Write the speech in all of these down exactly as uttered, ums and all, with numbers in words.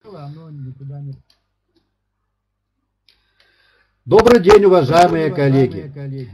Добрый день, уважаемые коллеги.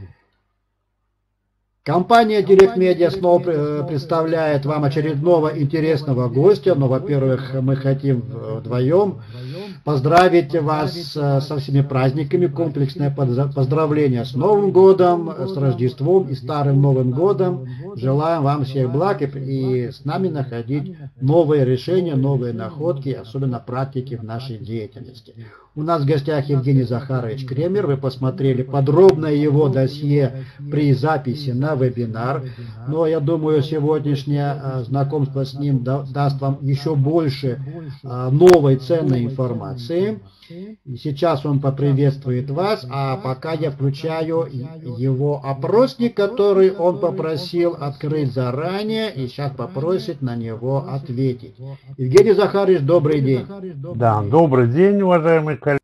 Компания Direct Media снова представляет вам очередного интересного гостя. Но, во-первых, мы хотим вдвоем поздравить вас со всеми праздниками. Комплексное поздравление с Новым годом, с Рождеством и Старым Новым годом. Желаем вам всех благ и с нами находить новые решения, новые находки, особенно практики в нашей деятельности. У нас в гостях Евгений Захарович Кремер. Вы посмотрели подробное его досье при записи на вебинар. Но я думаю, сегодняшнее знакомство с ним даст вам еще больше новой ценной информации. И сейчас он поприветствует вас, а пока я включаю его опросник, который он попросил открыть заранее, и сейчас попросит на него ответить. Евгений Захарович, добрый день. Да, добрый день, уважаемые коллеги.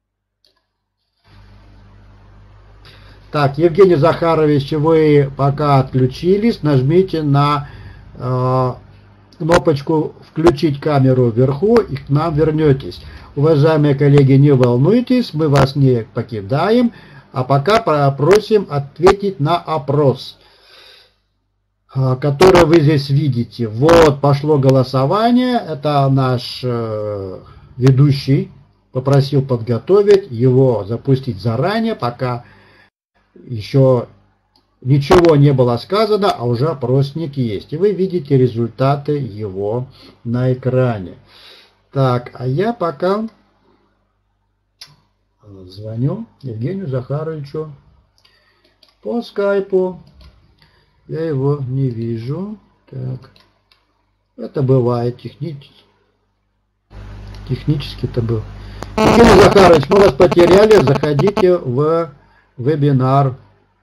Так, Евгений Захарович, вы пока отключились, нажмите на э, кнопочку «Включить камеру» вверху и к нам вернетесь. Уважаемые коллеги, не волнуйтесь, мы вас не покидаем, а пока попросим ответить на опрос, который вы здесь видите. Вот пошло голосование, это наш э, ведущий попросил подготовить, его запустить заранее, пока еще ничего не было сказано, а уже опросник есть. И вы видите результаты его на экране. Так, а я пока звоню Евгению Захаровичу по скайпу. Я его не вижу. Так, это бывает технически. Технически это был. Евгений Захарович, мы вас потеряли. Заходите в вебинар.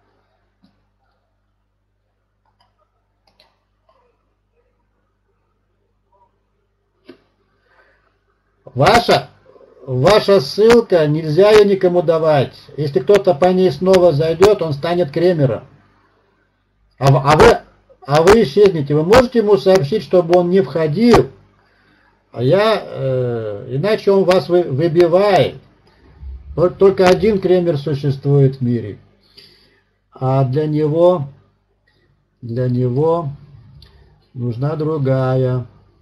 Ваша, ваша ссылка, нельзя ее никому давать. Если кто-то по ней снова зайдет, он станет Кремером. А, а, вы, а вы исчезнете. Вы можете ему сообщить, чтобы он не входил. А я, э, иначе он вас вы, выбивает. Только один Кремер существует в мире. А для него, для него нужна другая.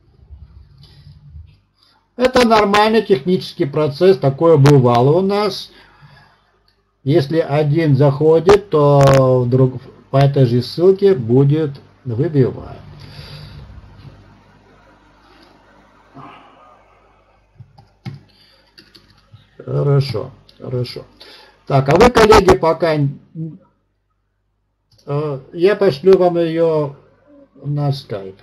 Это нормальный технический процесс, такое бывало у нас. Если один заходит, то вдруг по этой же ссылке будет выбивать. Хорошо, хорошо. Так, а вы, коллеги, пока... Я пошлю вам ее на скайп.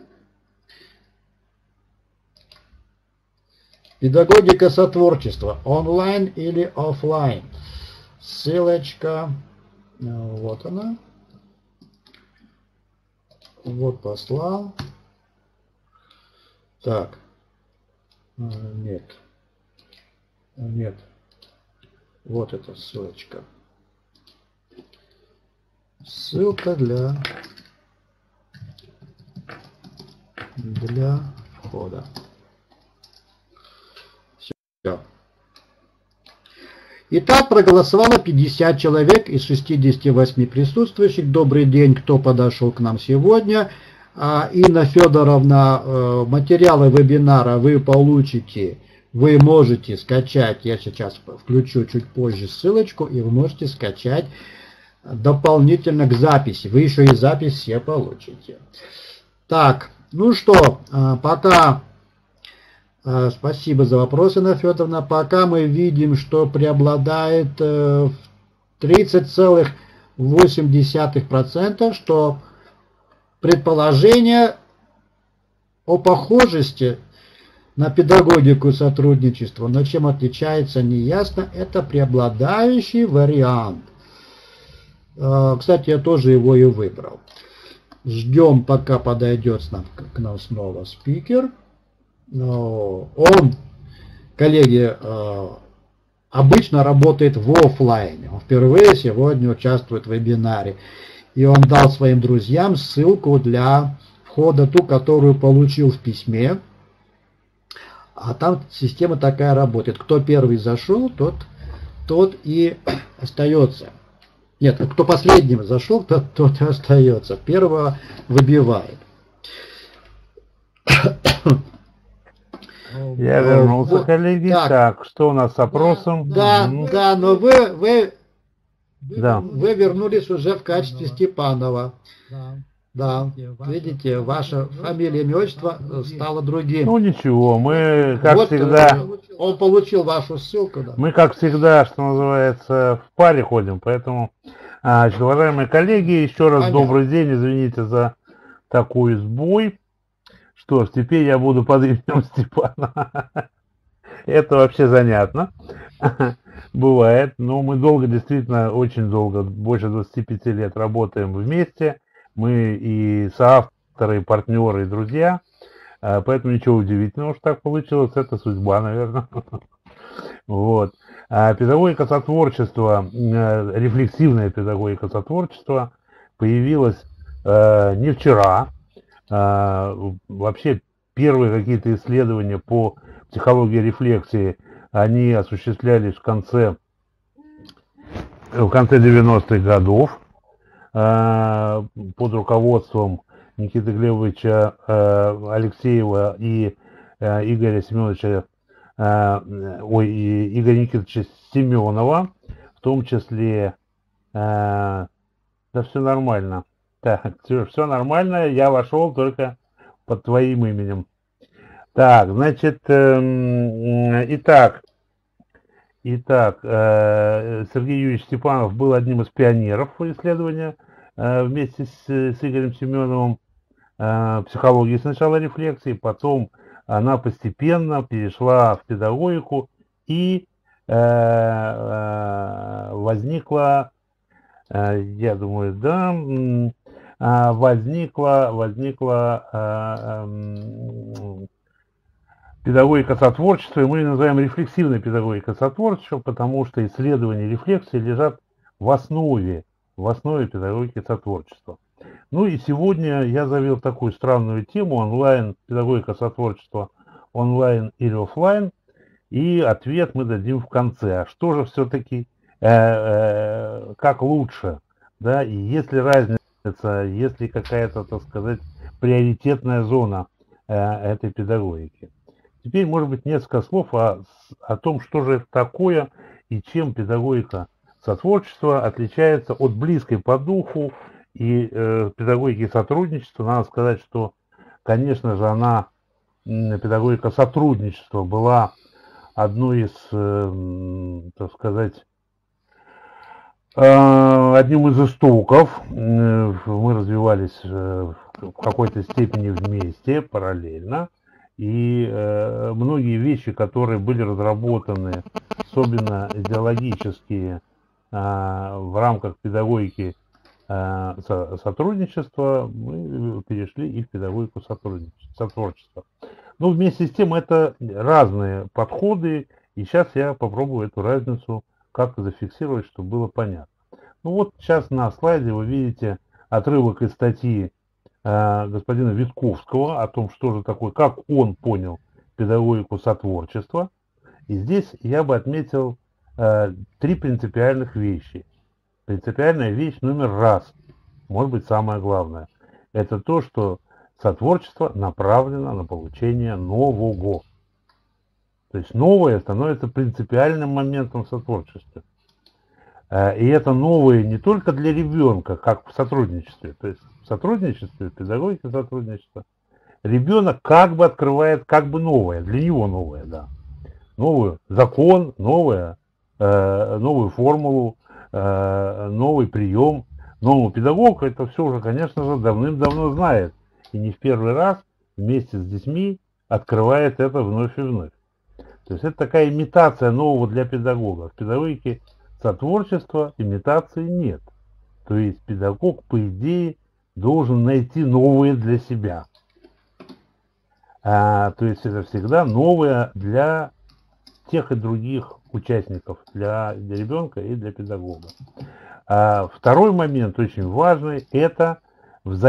Педагогика сотворчества. Онлайн или офлайн? Ссылочка. Вот она. Вот послал. Так. Нет. Нет. Вот эта ссылочка. Ссылка для... для входа. Итак, проголосовало пятьдесят человек из шестидесяти восьми присутствующих. Добрый день, кто подошел к нам сегодня. Инна Федоровна, материалы вебинара вы получите, вы можете скачать, я сейчас включу чуть позже ссылочку, и вы можете скачать дополнительно к записи. Вы еще и запись все получите. Так, ну что, пока... Спасибо за вопросы, Инна Федоровна. Пока мы видим, что преобладает тридцать целых восемь десятых процента, что предположение о похожести на педагогику сотрудничества, но чем отличается, неясно. Это преобладающий вариант. Кстати, я тоже его и выбрал. Ждем, пока подойдет к нам снова спикер. Он, коллеги, обычно работает в офлайне. Он впервые сегодня участвует в вебинаре. И он дал своим друзьям ссылку для входа, ту, которую получил в письме. А там система такая работает. Кто первый зашел, тот, тот и остается. Нет, кто последним зашел, тот, тот и остается. Первого выбивает. Я вернулся, Вот, коллеги. так. Так, что у нас с опросом? Да, Мгм. да, но вы, вы, Да. вы вернулись уже в качестве Степанова. Да, видите, ваша фамилия, имя, отчество стало другим. Ну ничего, мы, как Вот, всегда, э, он получил вашу ссылку, да. мы, как всегда, что называется, в паре ходим, поэтому, а, значит, уважаемые коллеги, еще раз Понятно. добрый день, извините за такой сбой. Что ж, теперь я буду под именем Степана. Это вообще занятно. Бывает, но мы долго, действительно, очень долго, больше двадцати пяти лет работаем вместе. Мы и соавторы, и партнеры, и друзья. А, Поэтому ничего удивительного, что так получилось. Это судьба, наверное. Вот. А педагогика сотворчества, э, рефлексивная педагогика сотворчества появилась э, не вчера. А, Вообще первые какие-то исследования по психологии рефлексии, они осуществлялись в конце, в конце девяностых годов а, под руководством Никиты Глебовича а, Алексеева и а, Игоря Семеновича, а, ой, и Игоря Никитовича Семенова, в том числе, а, да все нормально. Так, все, все нормально, я вошел только под твоим именем. Так, значит, эм, итак, итак, э, Сергей Юрьевич Степанов был одним из пионеров исследования э, вместе с, с Игорем Семеновым э, психологии сначала рефлексии, потом она постепенно перешла в педагогику и э, э, возникла, э, я думаю, да, м, а, возникла, возникла а, м, педагогика сотворчества, и мы ее называем рефлексивной педагогикой сотворчества, потому что исследования рефлексии лежат в основе, в основе педагогики сотворчества. Ну и сегодня я завел такую странную тему: онлайн, педагогика сотворчества, онлайн или офлайн, и ответ мы дадим в конце. А что же все-таки, э, э, как лучше, да, и есть ли разница, есть ли какая-то, так сказать, приоритетная зона э, этой педагогики. Теперь, может быть, несколько слов о, о том, что же это такое и чем педагогика сотворчества отличается от близкой по духу и э, педагогики сотрудничества. Надо сказать, что, конечно же, она, педагогика сотрудничества, была одной из, э, так сказать, одним из истоков. Мы развивались в какой-то степени вместе, параллельно. И многие вещи, которые были разработаны, особенно идеологические, в рамках педагогики сотрудничества, мы перешли и в педагогику сотворчества. Но вместе с тем это разные подходы. И сейчас я попробую эту разницу как-то зафиксировать, чтобы было понятно. Ну вот сейчас на слайде вы видите отрывок из статьи э, господина Витковского о том, что же такое, как он понял педагогику сотворчества. И здесь я бы отметил э, три принципиальных вещи. Принципиальная вещь номер раз, может быть, самое главное, это то, что сотворчество направлено на получение нового. То есть новое становится принципиальным моментом в сотворчестве. И это новое не только для ребенка, как в сотрудничестве. То есть в сотрудничестве, в педагогике сотрудничества, ребенок как бы открывает как бы новое, для него новое, да. Новый закон, новое, э, новую формулу, э, новый прием. Но педагог это все уже, конечно же, давным-давно знает. И не в первый раз вместе с детьми открывает это вновь и вновь. То есть это такая имитация нового для педагога. В педагогике сотворчества имитации нет. То есть педагог, по идее, должен найти новое для себя. А, то есть это всегда новое для тех и других участников, для, для ребенка и для педагога. А второй момент очень важный – это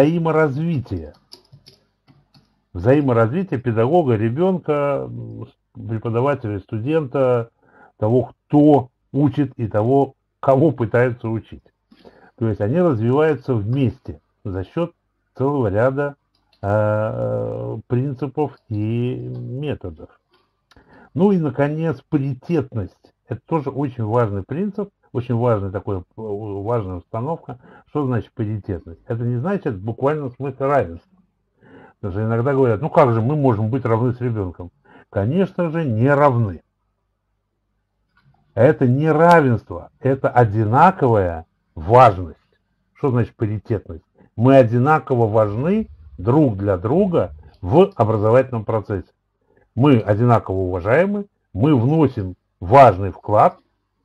взаиморазвитие. Взаиморазвитие педагога, ребенка преподавателя, студента, того, кто учит и того, кого пытаются учить. То есть они развиваются вместе за счет целого ряда э, принципов и методов. Ну и, наконец, паритетность. Это тоже очень важный принцип, очень важная такая важная установка. Что значит паритетность? Это не значит буквально в смысле равенства. Потому что иногда говорят, ну как же мы можем быть равны с ребенком? Конечно же, не равны. Это не равенство, это одинаковая важность. Что значит паритетность? Мы одинаково важны друг для друга в образовательном процессе. Мы одинаково уважаемы, мы вносим важный вклад,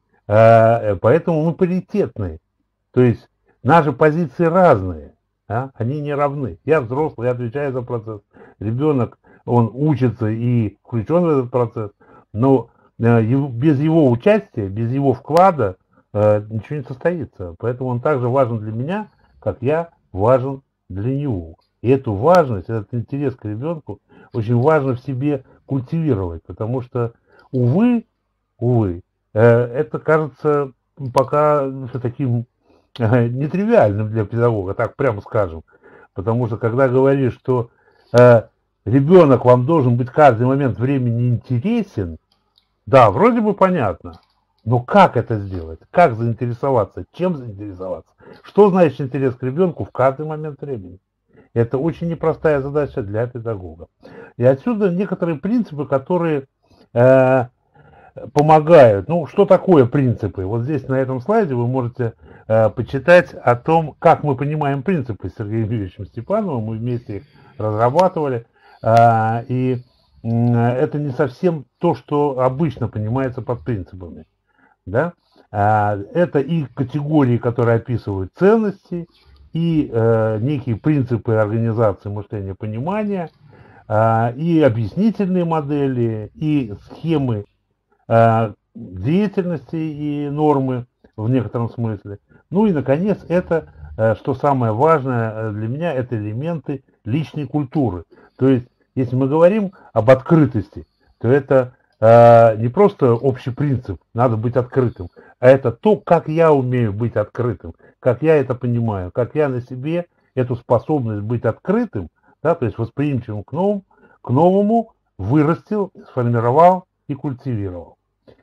поэтому мы паритетные. То есть наши позиции разные, а? Они не равны. Я взрослый, я отвечаю за процесс. Ребенок, он учится и включен в этот процесс, но без его участия, без его вклада ничего не состоится. Поэтому он также важен для меня, как я важен для него. И эту важность, этот интерес к ребенку очень важно в себе культивировать, потому что, увы, увы, это кажется пока таким нетривиальным для педагога, так прямо скажем. Потому что когда говоришь, что ребенок вам должен быть в каждый момент времени интересен, да, вроде бы понятно, но как это сделать? Как заинтересоваться? Чем заинтересоваться? Что значит интерес к ребенку в каждый момент времени? Это очень непростая задача для педагога. И отсюда некоторые принципы, которые э, помогают. Ну, что такое принципы? Вот здесь на этом слайде вы можете э, почитать о том, как мы понимаем принципы с Сергеем Юрьевичем Степановым. Мы вместе их разрабатывали. Э, и это не совсем то, что обычно понимается под принципами. Да? Это и категории, которые описывают ценности, и э, некие принципы организации мышления, понимания, э, и объяснительные модели, и схемы э, деятельности и нормы в некотором смысле. Ну и, наконец, это, э, что самое важное для меня, это элементы личной культуры. То есть, если мы говорим об открытости, то это э, не просто общий принцип, надо быть открытым, а это то, как я умею быть открытым, как я это понимаю, как я на себе эту способность быть открытым, да, то есть восприимчивым к новому, к новому вырастил, сформировал и культивировал.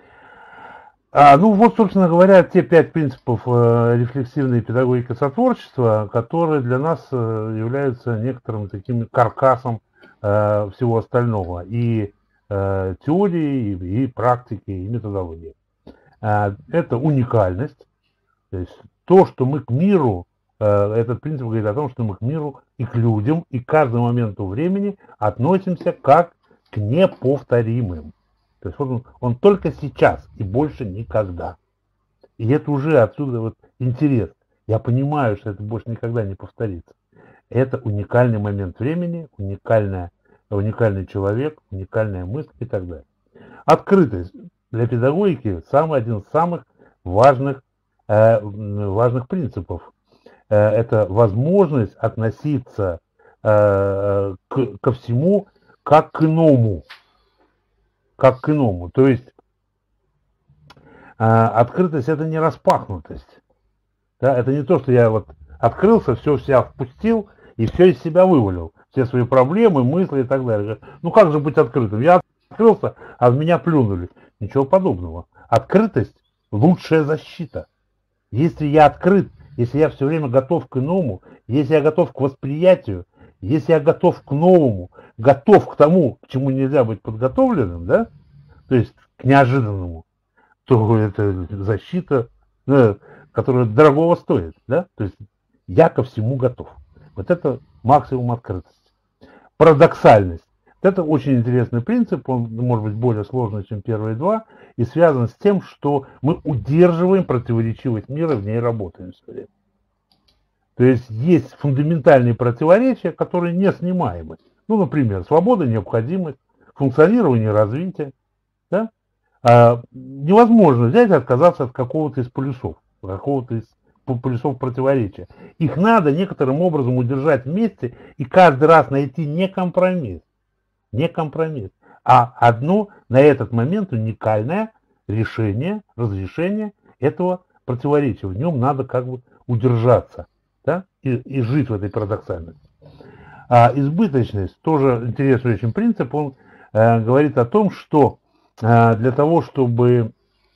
А, ну вот, собственно говоря, те пять принципов э, рефлексивной педагогики сотворчества, которые для нас э, являются некоторым таким каркасом э, всего остального, и э, теории, и, и практики, и методологии. Э, это уникальность, то есть то, что мы к миру, э, этот принцип говорит о том, что мы к миру и к людям, и к каждому моменту времени относимся как к неповторимым. То есть он, он только сейчас и больше никогда. И это уже отсюда вот интерес. Я понимаю, что это больше никогда не повторится. Это уникальный момент времени, уникальная, уникальный человек, уникальная мысль и так далее. Открытость для педагогики самый один из самых важных, э, важных принципов. Э, это возможность относиться э, к, ко всему как к иному. Как к иному. То есть э, открытость — это не распахнутость. Да? Это не то, что я вот открылся, все в себя впустил и все из себя вывалил. Все свои проблемы, мысли и так далее. Ну как же быть открытым? Я открылся, а в меня плюнули. Ничего подобного. Открытость — лучшая защита. Если я открыт, если я все время готов к иному, если я готов к восприятию, если я готов к новому, готов к тому, к чему нельзя быть подготовленным, да, то есть к неожиданному, то это защита, да, которая дорогого стоит, да, то есть я ко всему готов. Вот это максимум открытости. Парадоксальность. Это очень интересный принцип, он может быть более сложный, чем первые два, и связан с тем, что мы удерживаем противоречивость мира, в ней работаем все время. То есть есть фундаментальные противоречия, которые не снимаемы. Ну, например, свобода, необходимость, функционирование, развитие. Да? А невозможно взять и отказаться от какого-то из полюсов, какого-то из полюсов противоречия. Их надо некоторым образом удержать вместе и каждый раз найти не компромисс, не компромисс, а одно на этот момент уникальное решение, разрешение этого противоречия. В нем надо как бы удержаться, да, и, и жить в этой парадоксальности. А избыточность, тоже интересный очень принцип, он э, говорит о том, что э, для того, чтобы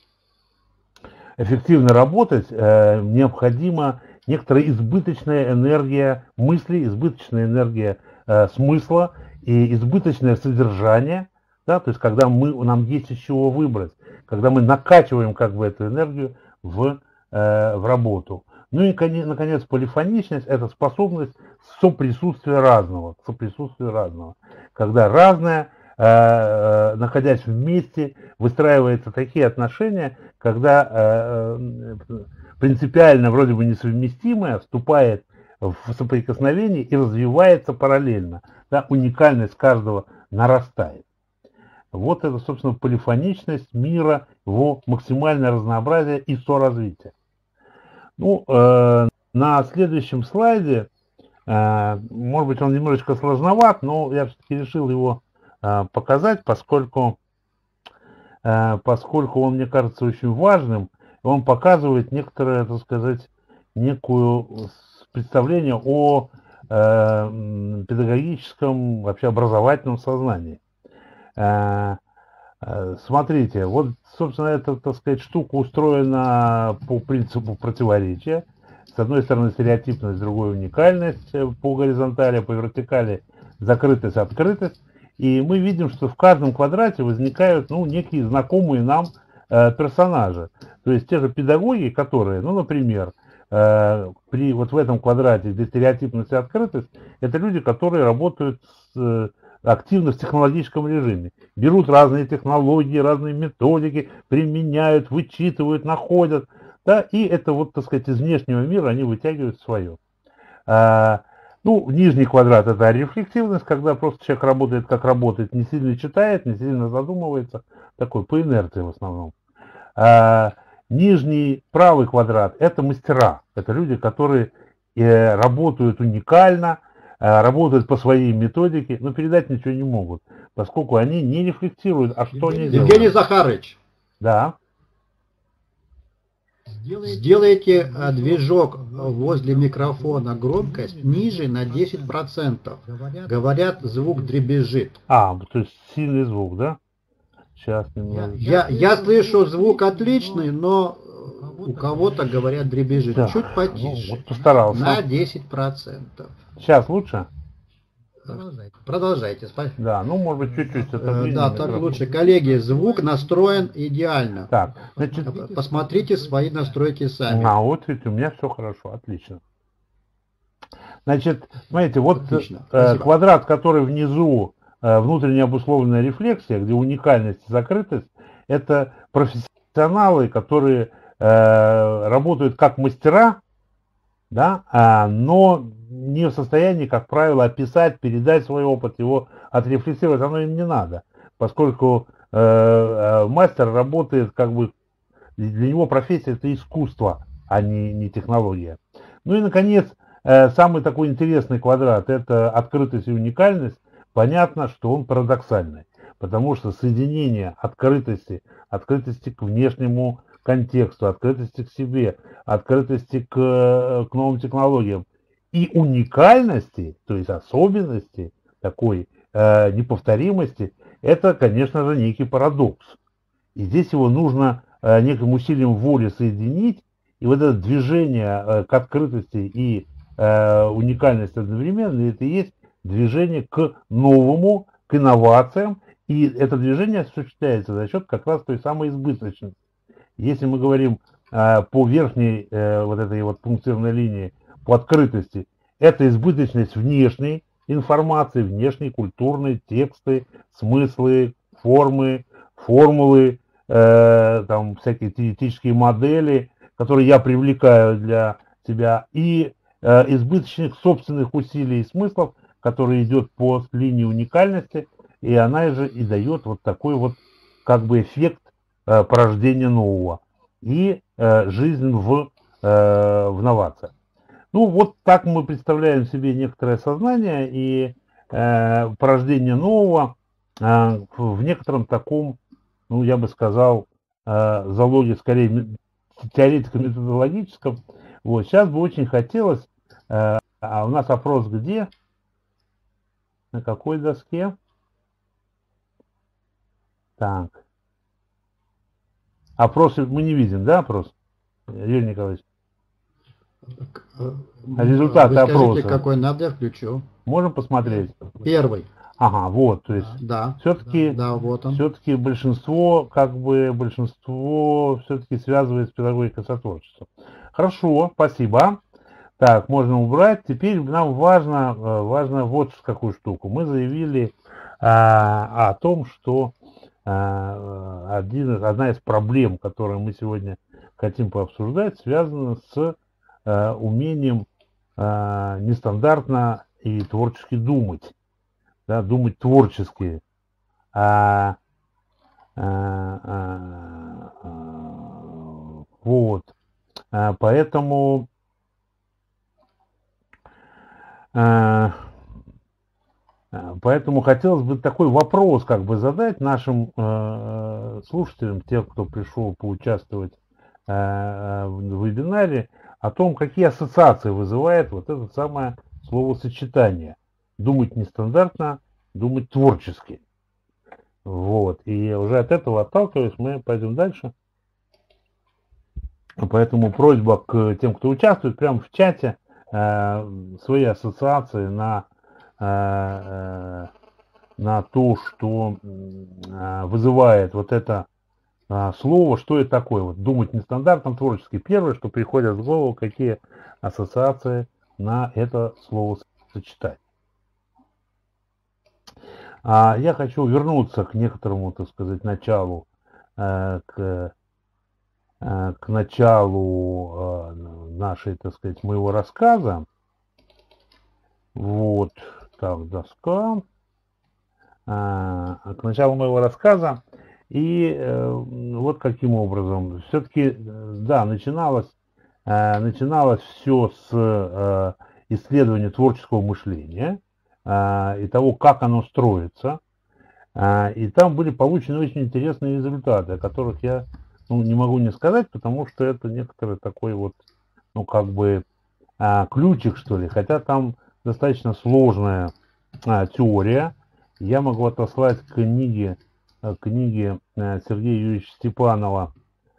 эффективно работать, э, необходима некоторая избыточная энергия мысли, избыточная энергия э, смысла и избыточное содержание, да, то есть когда мы, нам есть из чего выбрать, когда мы накачиваем как бы эту энергию в, э, в работу. Ну и, наконец, полифоничность – это способность соприсутствия разного, соприсутствия разного, когда разное, э, находясь вместе, выстраиваются такие отношения, когда э, принципиально вроде бы несовместимое вступает в соприкосновение и развивается параллельно, да, уникальность каждого нарастает. Вот это, собственно, полифоничность мира, его максимальное разнообразие и соразвитие. Ну, э, на следующем слайде, э, может быть, он немножечко сложноват, но я все-таки решил его э, показать, поскольку, э, поскольку он, мне кажется, очень важным. Он показывает некоторое, так сказать, некую представление о э, педагогическом, вообще образовательном сознании. Э, Смотрите, вот, собственно, эта, так сказать, штука устроена по принципу противоречия. С одной стороны стереотипность, с другой уникальность по горизонтали, по вертикали закрытость, открытость. И мы видим, что в каждом квадрате возникают, ну, некие знакомые нам э, персонажи. То есть те же педагоги, которые, ну, например, э, при, вот в этом квадрате, где стереотипность и открытость, это люди, которые работают с... Э, активно в технологическом режиме. Берут разные технологии, разные методики, применяют, вычитывают, находят. Да, и это вот, так сказать, из внешнего мира они вытягивают свое. А, ну, нижний квадрат – это рефлексивность, когда просто человек работает, как работает, не сильно читает, не сильно задумывается. Такой, по инерции в основном. А, нижний правый квадрат – это мастера. Это люди, которые э, работают уникально, работают по своей методике, но передать ничего не могут, поскольку они не рефлексируют, а что они делают. Евгений Захарович. Да. Сделайте движок возле микрофона громкость ниже на десять процентов. Говорят, звук дребезжит. А, то есть сильный звук, да? Сейчас немного. Я, я слышу звук отличный, но у кого-то, говорят, дребезжит. Да. Чуть потише. Ну, вот постарался. На десять процентов. Сейчас лучше? Продолжайте. Продолжайте. Да, ну, может быть, чуть-чуть. Э, да, так лучше. Коллеги, звук настроен идеально. Так, значит... Посмотрите свои настройки сами. А, вот видите, у меня все хорошо, отлично. Значит, смотрите, вот э, квадрат, который внизу, э, внутренне обусловленная рефлексия, где уникальность и закрытость, это профессионалы, которые э, работают как мастера, да, а, но не в состоянии, как правило, описать, передать свой опыт, его отрефлексировать, оно им не надо, поскольку э, э, мастер работает, как бы, для него профессия – это искусство, а не, не технология. Ну и, наконец, э, самый такой интересный квадрат – это открытость и уникальность. Понятно, что он парадоксальный, потому что соединение открытости, открытости к внешнему контексту, открытости к себе, открытости к, к новым технологиям и уникальности, то есть особенности, такой э, неповторимости, это, конечно же, некий парадокс. И здесь его нужно э, неким усилием воли соединить, и вот это движение э, к открытости и э, уникальности одновременно, это и есть движение к новому, к инновациям, и это движение осуществляется за счет как раз той самой избыточности. Если мы говорим э, по верхней э, вот этой вот пунктирной линии, по открытости, это избыточность внешней информации, внешней культурной, тексты, смыслы, формы, формулы, э, там всякие теоретические модели, которые я привлекаю для себя, и э, избыточных собственных усилий и смыслов, которые идет по линии уникальности, и она же и дает вот такой вот как бы эффект э, порождения нового и э, жизнь в, э, в новациях. Ну вот так мы представляем себе некоторое сознание и э, порождение нового, в некотором таком, ну, я бы сказал, залоге скорее теоретико-методологическом. Вот, сейчас бы очень хотелось, а у нас опрос где? На какой доске? Так. Опрос мы не видим, да, опрос? Юрий Николаевич? Результаты Вы скажите, опроса. какой надо, я включу. Можем посмотреть? Первый. Ага, вот, то есть да, все-таки да, вот он. все-таки большинство, как бы большинство все-таки связывает с педагогикой сотворчеством. Хорошо, спасибо. Так, можно убрать. Теперь нам важно, важно вот какую штуку. Мы заявили а, о том, что а, один, одна из проблем, которую мы сегодня хотим пообсуждать, связана с а, умением а, нестандартно и творчески думать. Да, думать творчески. А, а, а, а, вот. А, поэтому а, поэтому хотелось бы такой вопрос как бы задать нашим э, слушателям, тем, кто пришел поучаствовать э, в вебинаре, о том, какие ассоциации вызывает вот это самое словосочетание. Думать нестандартно, думать творчески. Вот. И уже от этого отталкиваясь, мы пойдем дальше. Поэтому просьба к тем, кто участвует, прямо в чате э, свои ассоциации на, э, на то, что э, вызывает вот это э, слово, что это такое. Вот, думать нестандартно, творчески. Первое, что приходит в голову, какие ассоциации на это словосочетание. А я хочу вернуться к некоторому, так сказать, началу, э, к, э, к началу э, нашей, так сказать, моего рассказа. Вот, так, доска. Э, к началу моего рассказа. И э, вот каким образом. Все-таки, да, начиналось, э, начиналось все с э, исследования творческого мышления и того, как оно строится. И там были получены очень интересные результаты, о которых я ну, не могу не сказать, потому что это некоторый такой вот, ну, как бы ключик, что ли. Хотя там достаточно сложная теория. Я могу отослать книги, книги Сергея Юрьевича Степанова,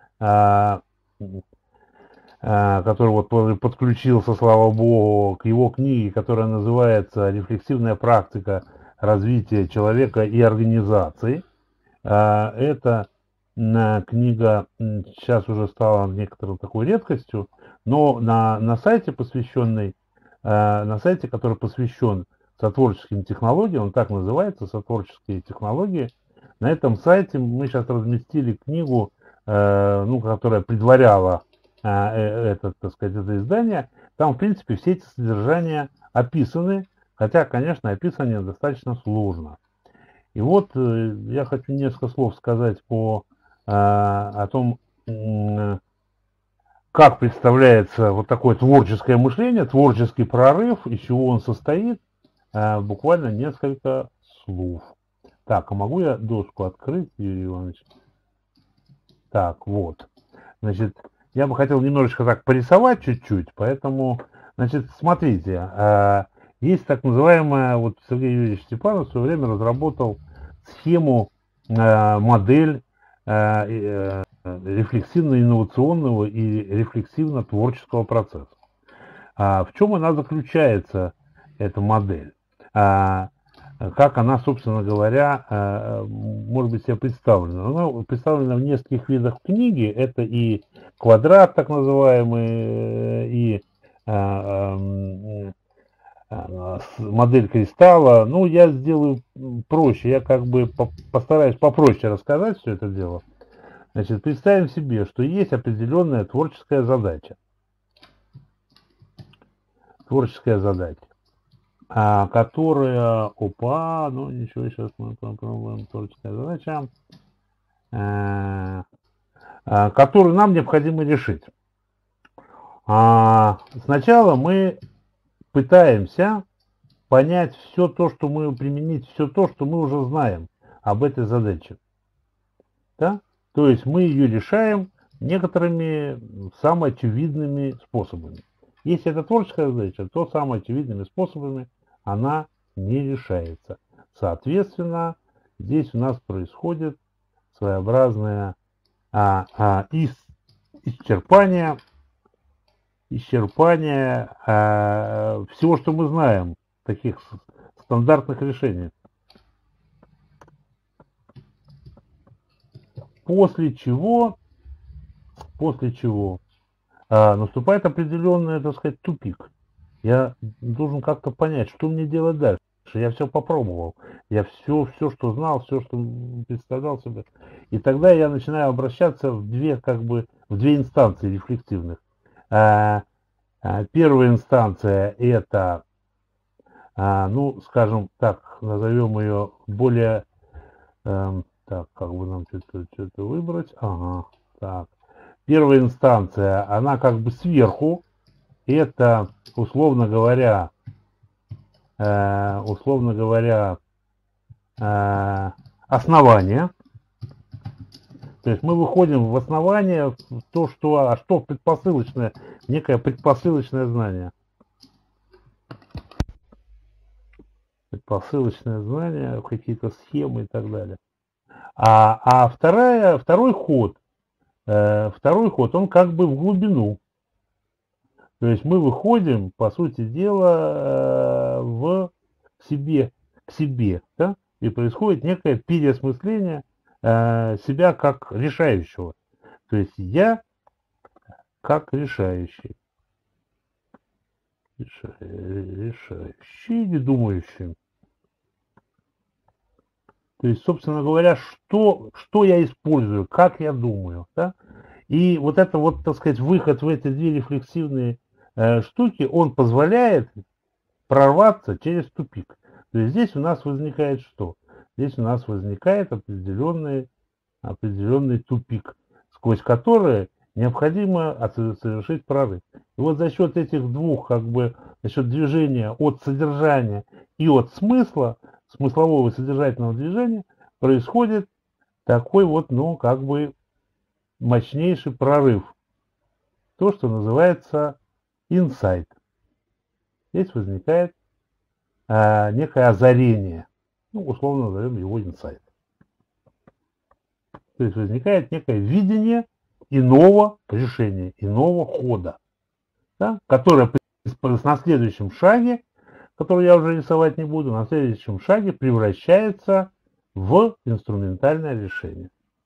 который вот подключился, слава богу, к его книге, которая называется «Рефлексивная практика развития человека и организации». Эта книга сейчас уже стала некоторой такой редкостью, но на, на сайте, посвященный, на сайте, который посвящен сотворческим технологиям, он так называется, «Сотворческие технологии», на этом сайте мы сейчас разместили книгу, ну, которая предваряла это, так сказать, это издание. Там, в принципе, все эти содержания описаны, хотя, конечно, описание достаточно сложно. И вот я хочу несколько слов сказать по, о том, как представляется вот такое творческое мышление, творческий прорыв, из чего он состоит, буквально несколько слов. Так, а могу я доску открыть, Юрий Иванович? Так, вот. Значит, я бы хотел немножечко так порисовать чуть-чуть, поэтому, значит, смотрите, есть так называемая, вот Сергей Юрьевич Степанов в свое время разработал схему, модель рефлексивно-инновационного и рефлексивно-творческого процесса. В чем она заключается, эта модель? Как она, собственно говоря, может быть себе представлена. Она представлена в нескольких видах книги. Это и квадрат, так называемый, и модель кристалла. Ну, я сделаю проще. Я как бы постараюсь попроще рассказать все это дело. Значит, представим себе, что есть определенная творческая задача. Творческая задача. А, которая, опа, ну ничего, сейчас мы попробуем, творческая задача, а, а, которую нам необходимо решить. А, сначала мы пытаемся понять все то, что мы применить, все то, что мы уже знаем. об этой задаче. Да? То есть мы ее решаем некоторыми самоочевидными способами. Если это творческая задача, то самоочевидными способами она не решается. Соответственно, здесь у нас происходит своеобразное а, а, ис, исчерпание, исчерпание а, всего, что мы знаем, таких стандартных решений. После чего, после чего а, наступает определенный, так сказать, тупик. Я должен как-то понять, что мне делать дальше. Я все попробовал. Я все, все, что знал, все, что представлял себе. И тогда я начинаю обращаться в две, как бы, в две инстанции рефлективных. А, а, первая инстанция это, а, ну, скажем так, назовем ее более, а, так, как бы нам что-то, что-то выбрать. Ага, так. Первая инстанция, она как бы сверху. Это, условно говоря, э, условно говоря, э, основание. То есть мы выходим в основание, в то, что, а что предпосылочное, некое предпосылочное знание. Предпосылочное знание, какие-то схемы и так далее. А, а вторая, второй ход, э, второй ход, он как бы в глубину. То есть мы выходим, по сути дела, в себе, к себе, да? И происходит некое переосмысление э, себя как решающего. То есть я как решающий. Реша, решающий или думающий. То есть, собственно говоря, что, что я использую, как я думаю. Да? И вот это вот, так сказать, выход в эти две рефлексивные э, штуки, он позволяет прорваться через тупик. То есть здесь у нас возникает что? Здесь у нас возникает определенный, определенный тупик, сквозь который необходимо совершить прорыв. И вот за счет этих двух, как бы, за счет движения от содержания и от смысла, смыслового и содержательного движения, происходит такой вот, ну, как бы, мощнейший прорыв. То, что называется инсайт. Здесь возникает а, некое озарение. Ну, условно назовем его инсайт. То есть возникает некое видение иного решения, иного хода, да, которое на следующем шаге, который я уже рисовать не буду, на следующем шаге превращается в инструментальное решение.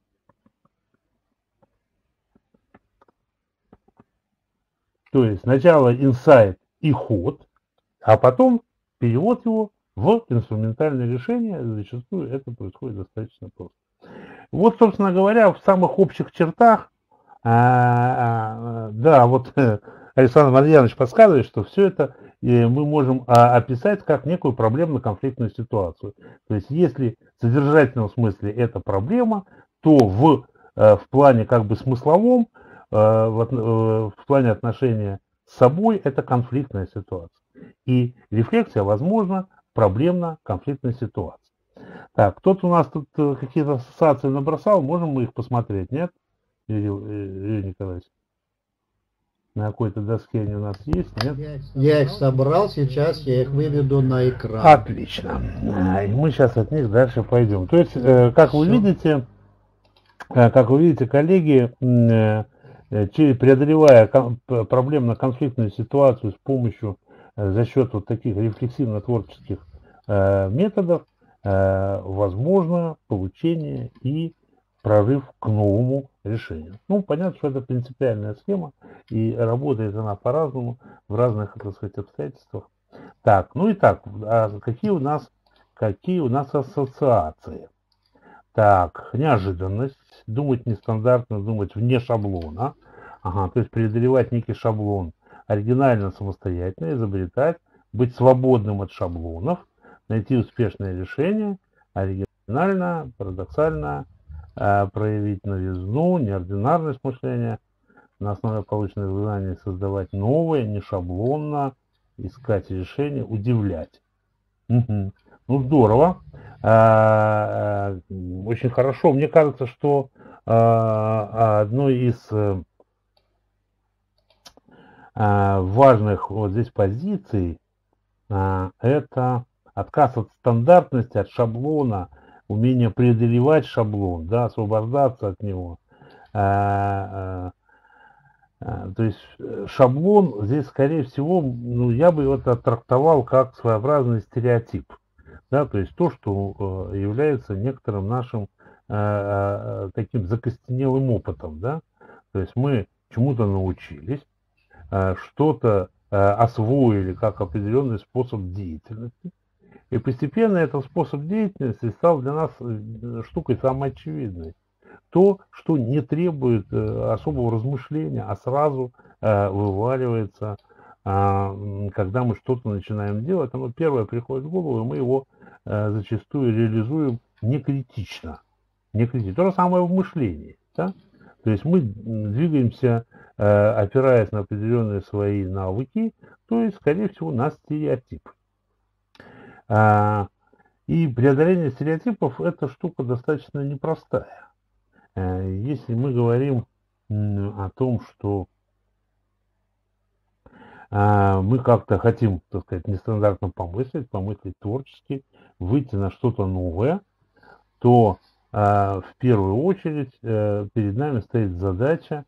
То есть сначала инсайт и ход, а потом перевод его в инструментальное решение. Зачастую это происходит достаточно просто. Вот, собственно говоря, в самых общих чертах, а, а, да, вот Александр Марьянович подсказывает, что все это мы можем а, описать как некую проблемно-конфликтную ситуацию. То есть, если в содержательном смысле это проблема, то в, в плане как бы смысловом, в, в плане отношения с собой, это конфликтная ситуация. И рефлексия возможна в проблемно-конфликтной ситуации. Так, кто-то у нас тут какие-то ассоциации набросал, можем мы их посмотреть, нет? Юрий, Юрий Николаевич? На какой-то доске они у нас есть, нет? Я их собрал, сейчас я их выведу на экран. Отлично. И мы сейчас от них дальше пойдем. То есть, как вы видите, как вы видите, коллеги, преодолевая проблемно-конфликтную ситуацию с помощью, за счет вот таких рефлексивно-творческих методов, возможно получение и прорыв к новому решению. Ну, понятно, что это принципиальная схема, и работает она по-разному, в разных, так сказать, обстоятельствах. Так, ну и так, а какие у нас, какие у нас ассоциации? Так, неожиданность, думать нестандартно, думать вне шаблона. Ага, то есть преодолевать некий шаблон, оригинально, самостоятельно, изобретать, быть свободным от шаблонов, найти успешное решение, оригинально, парадоксально, э, проявить новизну, неординарность мышления, на основе полученных знаний создавать новое, не шаблонно, искать решения, удивлять. Угу. Ну, здорово. А, очень хорошо. Мне кажется, что а, одной из а, важных вот здесь позиций а, это отказ от стандартности, от шаблона, умение преодолевать шаблон, да, освобождаться от него. А, а, то есть шаблон здесь, скорее всего, ну, я бы его трактовал как своеобразный стереотип. Да, то есть то, что э, является некоторым нашим э, э, таким закостенелым опытом, да, то есть мы чему-то научились, э, что-то э, освоили как определенный способ деятельности, и постепенно этот способ деятельности стал для нас э, штукой самоочевидной. То, что не требует э, особого размышления, а сразу э, вываливается, э, когда мы что-то начинаем делать, оно первое приходит в голову, и мы его э, зачастую реализуем не критично. Не критично. То же самое в мышлении. Да? То есть мы двигаемся, э, опираясь на определенные свои навыки, то есть, скорее всего, на стереотип. А, и преодоление стереотипов – это штука достаточно непростая. Если мы говорим о том, что мы как-то хотим, так сказать, нестандартно помыслить, помыслить творчески, выйти на что-то новое, то в первую очередь перед нами стоит задача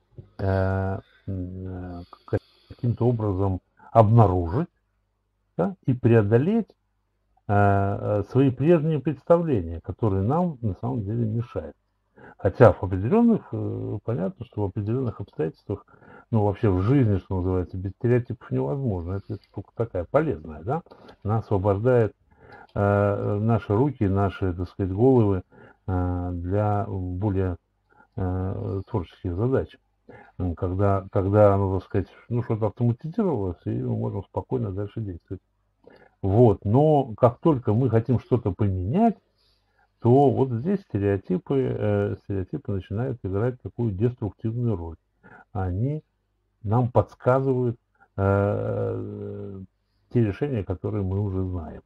каким-то образом обнаружить, да, и преодолеть свои прежние представления, которые нам на самом деле мешают. Хотя в определенных, понятно, что в определенных обстоятельствах, ну вообще в жизни, что называется, без стереотипов невозможно. Это штука такая полезная, да? Она освобождает э, наши руки, наши, так сказать, головы э, для более э, творческих задач. Когда, когда оно, так сказать, ну что-то автоматизировалось, и мы можем спокойно дальше действовать. Вот. Но как только мы хотим что-то поменять, то вот здесь стереотипы, э, стереотипы начинают играть такую деструктивную роль. Они нам подсказывают э, те решения, которые мы уже знаем.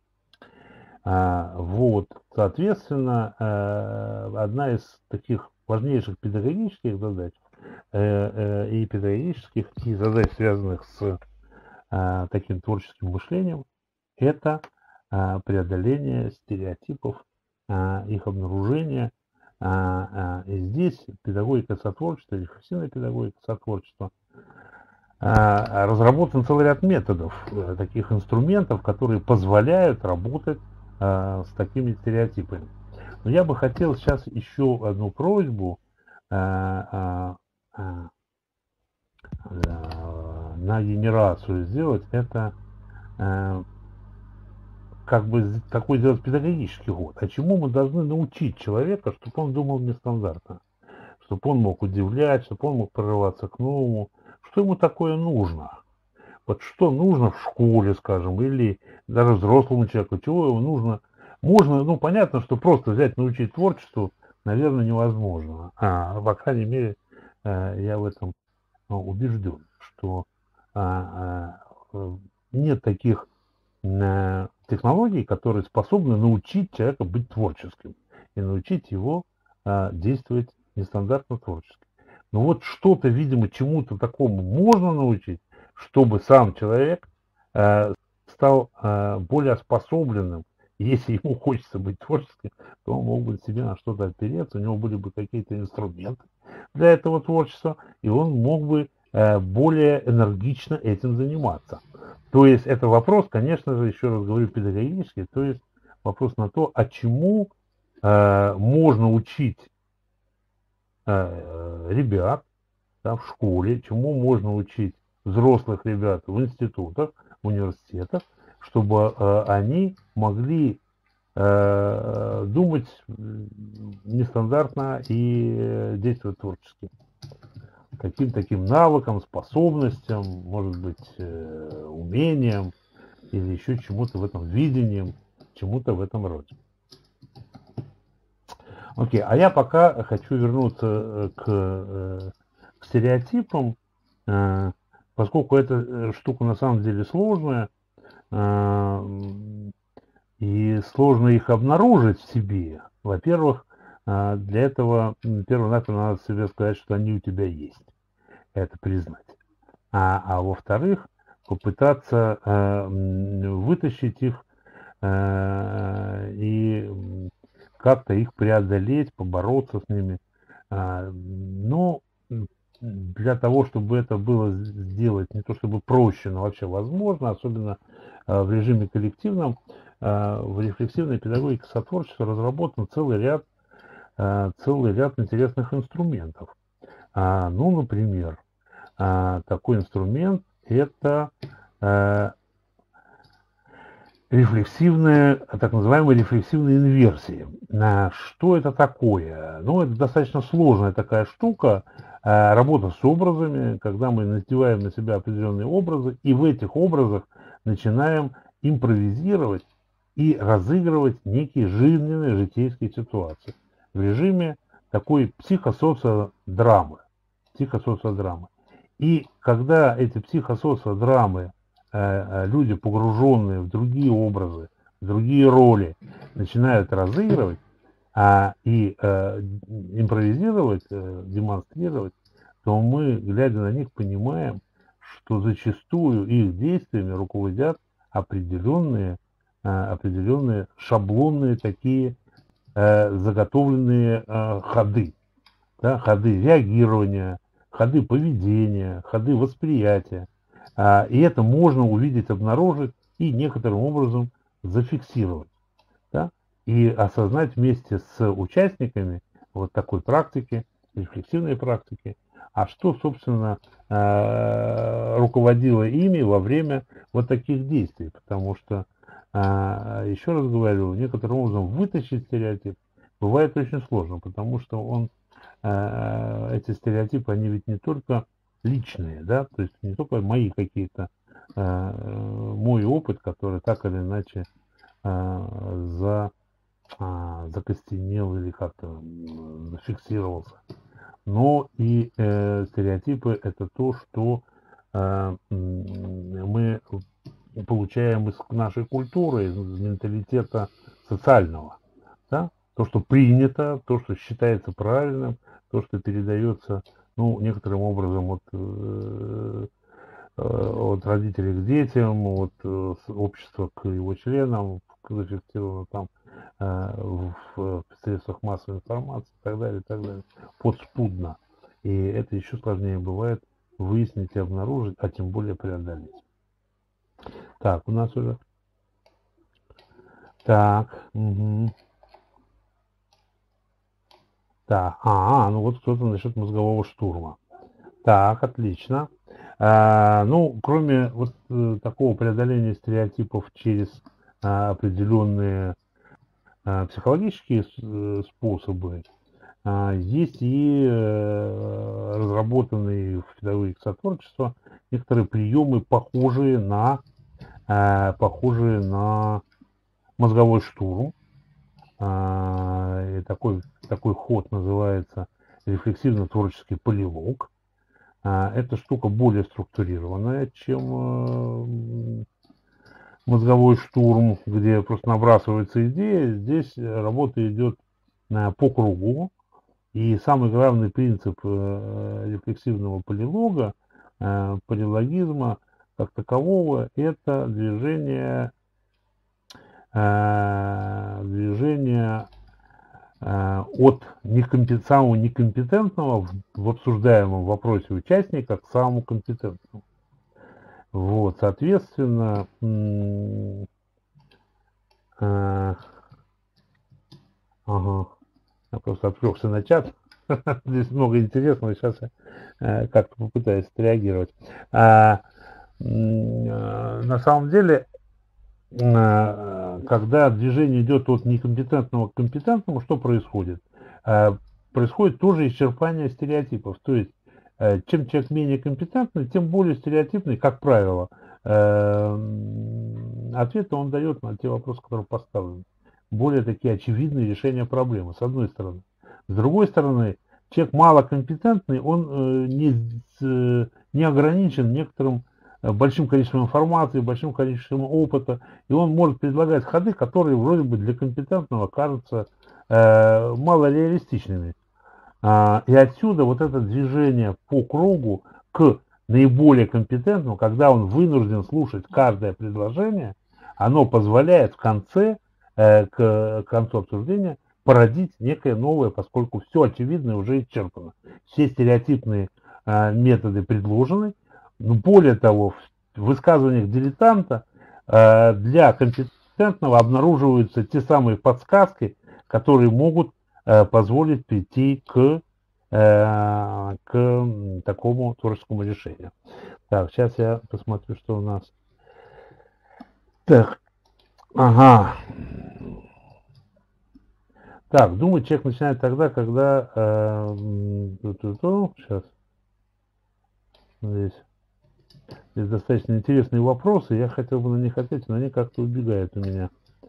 А, вот, соответственно, э, одна из таких важнейших педагогических задач э, э, и педагогических, и задач, связанных с э, таким творческим мышлением, это э, преодоление стереотипов, их обнаружение. И здесь педагогика сотворчества, рефлексивная педагогика сотворчества, разработан целый ряд методов, таких инструментов, которые позволяют работать с такими стереотипами. Но я бы хотел сейчас еще одну просьбу на генерацию сделать. Это как бы такой сделать педагогический ход. А чему мы должны научить человека, чтобы он думал нестандартно, чтобы он мог удивлять, чтобы он мог прорываться к новому, что ему такое нужно? Вот что нужно в школе, скажем, или даже взрослому человеку, чего ему нужно? Можно, ну понятно, что просто взять, научить творчеству, наверное, невозможно. А, по крайней мере, я в этом убежден, что нет таких технологий, которые способны научить человека быть творческим и научить его а, действовать нестандартно творчески. Но вот что-то, видимо, чему-то такому можно научить, чтобы сам человек а, стал а, более способленным. Если ему хочется быть творческим, то он мог бы себе на что-то опереться, у него были бы какие-то инструменты для этого творчества, и он мог бы а, более энергично этим заниматься. То есть это вопрос, конечно же, еще раз говорю, педагогический, то есть вопрос на то, а чему э, можно учить э, ребят, да, в школе, чему можно учить взрослых ребят в институтах, в университетах, чтобы э, они могли э, думать нестандартно и действовать творчески. Каким таким навыкам, способностям, может быть, э, умением или еще чему-то в этом видением, чему-то в этом роде. Окей, а я пока хочу вернуться к, э, к стереотипам, э, поскольку эта штука на самом деле сложная. Э, и сложно их обнаружить в себе. Во-первых, для этого первонаперво надо себе сказать, что они у тебя есть. Это признать. А, а во-вторых, попытаться э, вытащить их э, и как-то их преодолеть, побороться с ними. А, но для того, чтобы это было сделать не то чтобы проще, но вообще возможно, особенно э, в режиме коллективном, э, в рефлексивной педагогике сотворчества разработан целый ряд, э, целый ряд интересных инструментов. А, ну, например, а, такой инструмент – это а, рефлексивная, так называемая рефлексивная инверсия. А, что это такое? Ну, это достаточно сложная такая штука, а, работа с образами, когда мы надеваем на себя определенные образы, и в этих образах начинаем импровизировать и разыгрывать некие жизненные житейские ситуации в режиме такой психосоциодрамы. психосоциодрамы. И когда эти психосоциодрамы, э, люди, погруженные в другие образы, в другие роли, начинают разыгрывать а, и э, импровизировать, э, демонстрировать, то мы, глядя на них, понимаем, что зачастую их действиями руководят определенные, э, определенные шаблонные такие э, заготовленные э, ходы. Да, ходы реагирования, ходы поведения, ходы восприятия. А, и это можно увидеть, обнаружить и некоторым образом зафиксировать. Да, и осознать вместе с участниками вот такой практики, рефлексивной практики, а что, собственно, э, руководило ими во время вот таких действий. Потому что, э, еще раз говорю, некоторым образом вытащить стереотип бывает очень сложно, потому что он эти стереотипы, они ведь не только личные, да, то есть не только мои какие-то, э, мой опыт, который так или иначе э, за, э, закостенел или как-то зафиксировался, но и э, стереотипы это то, что э, мы получаем из нашей культуры, из менталитета социального, да, то, что принято, то, что считается правильным, то, что передается, ну, некоторым образом от, э, от родителей к детям, от э, общества к его членам, зафиксировано там э, в, в средствах массовой информации и так далее, и так далее, подспудно. И это еще сложнее бывает выяснить и обнаружить, а тем более преодолеть. Так, у нас уже... Так, угу. Так, а, ну вот кто-то насчет мозгового штурма. Так, отлично. А, ну, кроме вот э, такого преодоления стереотипов через а, определенные а, психологические э, способы, а, есть и э, разработанные в педагогике сотворчества некоторые приемы, похожие на, э, похожие на мозговой штурм. И такой, такой ход называется рефлексивно-творческий полилог. Эта штука более структурированная, чем мозговой штурм, где просто набрасывается идея. Здесь работа идет по кругу. И самый главный принцип рефлексивного полилога, полилогизма как такового, это движение движение от некомпет... самого некомпетентного в, в обсуждаемом вопросе участника к самому компетентному. Вот, соответственно, м- э- ага, я просто отвлекся на чат. Здесь много интересного, сейчас я э, как-то попытаюсь отреагировать. А, э, на самом деле, когда движение идет от некомпетентного к компетентному, что происходит? Происходит тоже исчерпание стереотипов. То есть, чем человек менее компетентный, тем более стереотипный, как правило, ответы он дает на те вопросы, которые поставлены. Более такие очевидные решения проблемы, с одной стороны. С другой стороны, человек малокомпетентный, он не, не ограничен некоторым большим количеством информации, большим количеством опыта, и он может предлагать ходы, которые вроде бы для компетентного кажутся э, малореалистичными. А, и отсюда вот это движение по кругу к наиболее компетентному, когда он вынужден слушать каждое предложение, оно позволяет в конце, э, к, к концу обсуждения породить некое новое, поскольку все очевидное уже исчерпано. Все стереотипные э, методы предложены. Но более того, в высказываниях дилетанта э, для компетентного обнаруживаются те самые подсказки, которые могут э, позволить прийти к, э, к такому творческому решению. Так, сейчас я посмотрю, что у нас. Так, ага. Так, думать человек начинает тогда, когда... Э, сейчас. Здесь. Здесь достаточно интересные вопросы. Я хотел бы на них ответить, но они как-то убегают у меня.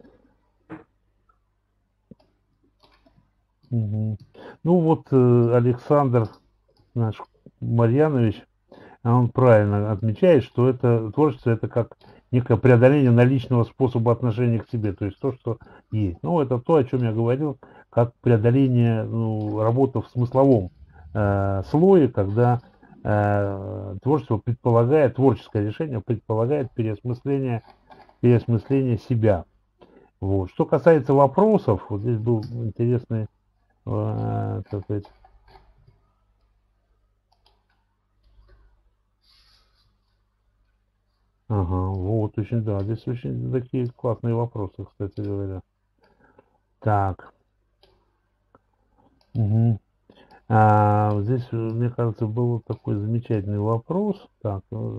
Угу. Ну вот э, Александр наш Марьянович, он правильно отмечает, что это творчество, это как некое преодоление наличного способа отношения к себе, то есть то, что есть. Ну, это то, о чем я говорил, как преодоление, ну, работы в смысловом э, слое, когда э, творчество предполагает, творческое решение предполагает переосмысление, переосмысление себя. Вот. Что касается вопросов, вот здесь был интересный, э, так сказать, ага, вот, очень, да, здесь очень такие классные вопросы, кстати говоря. Так. Угу. А, здесь, мне кажется, был такой замечательный вопрос, так,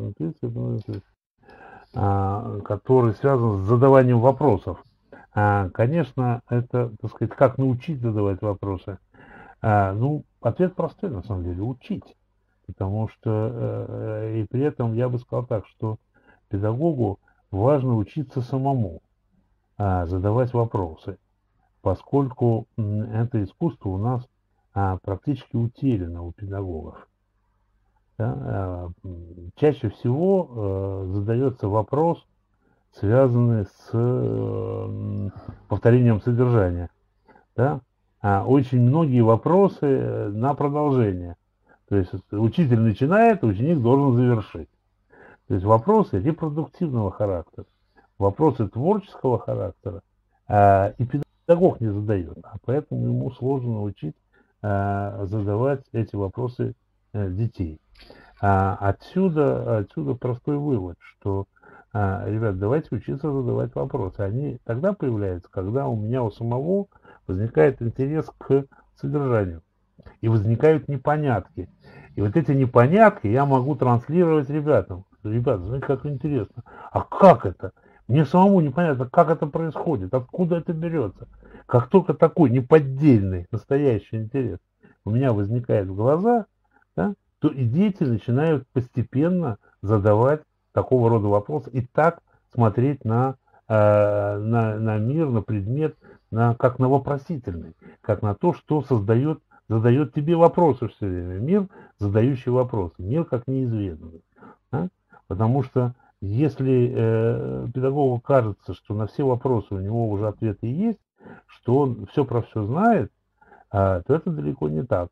а, который связан с задаванием вопросов. А, конечно, это, так сказать, как научить задавать вопросы. А, ну, ответ простой, на самом деле, учить. Потому что, э, и при этом я бы сказал так, что педагогу важно учиться самому а, задавать вопросы, поскольку это искусство у нас а, практически утеряно у педагогов. Да? А, чаще всего а, задается вопрос, связанный с а, повторением содержания. Да? А, очень многие вопросы на продолжение. То есть учитель начинает, ученик должен завершить. То есть вопросы репродуктивного характера, вопросы творческого характера а, и педагог не задает, а поэтому ему сложно научить а, задавать эти вопросы а, детей. А, отсюда, отсюда простой вывод, что, а, ребят, давайте учиться задавать вопросы. Они тогда появляются, когда у меня у самого возникает интерес к содержанию. И возникают непонятки. И вот эти непонятки я могу транслировать ребятам. Ребята, знаете, как интересно. А как это? Мне самому непонятно, как это происходит, откуда это берется. Как только такой неподдельный, настоящий интерес у меня возникает в глазах, да, то и дети начинают постепенно задавать такого рода вопросы и так смотреть на, э, на, на мир, на предмет, на, как на вопросительный, как на то, что создает, задает тебе вопросы все время. Мир, задающий вопросы. Мир как неизведанный. Да? Потому что если э, педагогу кажется, что на все вопросы у него уже ответы есть, что он все про все знает, э, то это далеко не так.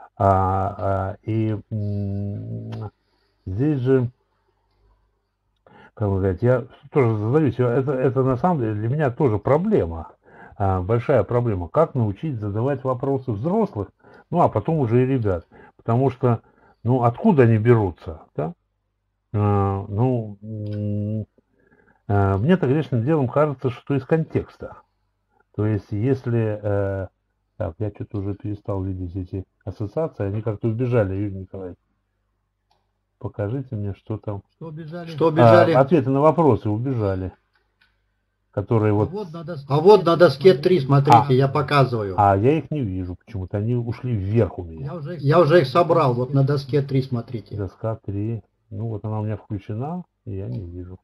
А, а, и м- здесь же, как бы сказать, я тоже задаюсь, это, это на самом деле для меня тоже проблема, а, большая проблема, как научить задавать вопросы взрослых, ну а потом уже и ребят. Потому что, ну откуда они берутся, да? Uh, ну, uh, мне-то грешным делом кажется, что из контекста. То есть, если... Uh, так, я что-то уже перестал видеть эти ассоциации, они как-то убежали, Юрий Николаевич. Покажите мне, что там... Что убежали? Что убежали? А, ответы на вопросы убежали. Которые вот... А вот на доске, а вот на доске три, смотрите, а, я показываю. А, я их не вижу почему-то, они ушли вверх у меня. Я уже их, я уже их собрал, вот на доске три, смотрите. Доска три... Ну вот она у меня включена, и я не вижу.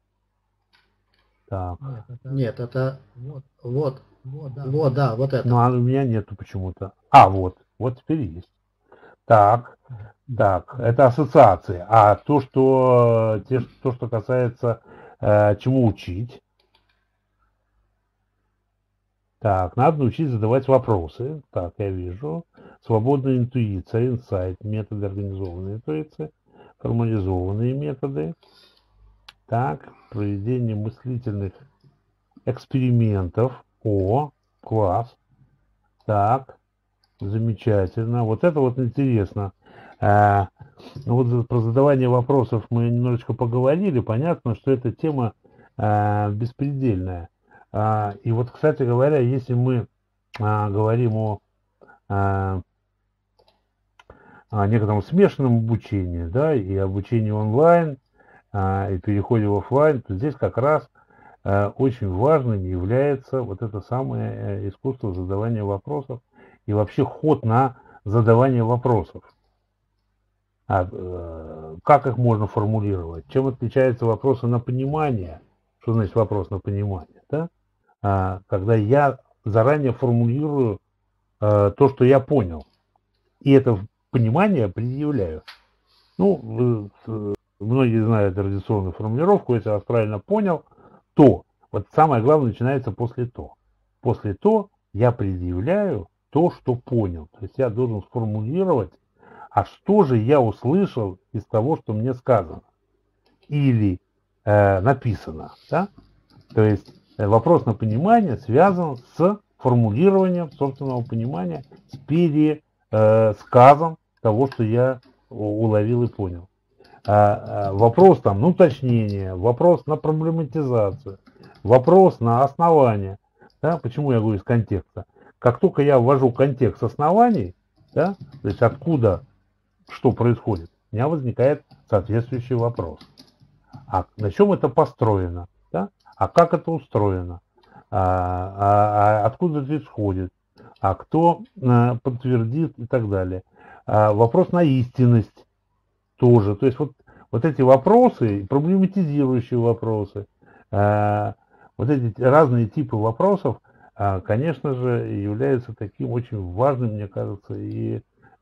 Так. Нет, это, Нет, это вот, вот, вот, да, вот, да, вот это. Ну а у меня нету почему-то. А, вот, вот теперь есть. Так, Так, это ассоциации. А то, что, те, то, что касается э, чему учить. Так, надо научить задавать вопросы. Так, я вижу. Свободная интуиция, инсайт, методы организованной интуиции, формализованные методы. Так, проведение мыслительных экспериментов. О, класс. Так, замечательно. Вот это вот интересно. А, ну вот про задавание вопросов мы немножечко поговорили. Понятно, что эта тема а, беспредельная. А, и вот, кстати говоря, если мы а, говорим о, а, о некотором смешанном обучении, да, и обучении онлайн, а, и переходе в офлайн, то здесь как раз а, очень важным является вот это самое искусство задавания вопросов и вообще ход на задавание вопросов. А, э, как их можно формулировать? Чем отличаются вопросы на понимание? Что значит вопрос на понимание? Да? А, когда я заранее формулирую э, то, что я понял, и это понимание предъявляю. Ну, э, многие знают традиционную формулировку, если я вас правильно понял, то. Вот самое главное начинается после то. После то я предъявляю то, что понял. То есть я должен сформулировать, а что же я услышал из того, что мне сказано или э, написано. Да? То есть э, вопрос на понимание связан с формулированием собственного понимания, с пересказом э, того, что я уловил и понял. А, а, вопрос там на уточнение, вопрос на проблематизацию, вопрос на основание. Да? Почему я говорю из контекста? Как только я ввожу контекст оснований, да, то есть откуда что происходит, у меня возникает соответствующий вопрос. А на чем это построено? Да? А как это устроено? А, а, а откуда это исходит? А кто а, подтвердит и так далее? А, вопрос на истинность тоже. То есть вот, вот эти вопросы, проблематизирующие вопросы, а, вот эти разные типы вопросов, а, конечно же, являются таким очень важным, мне кажется, и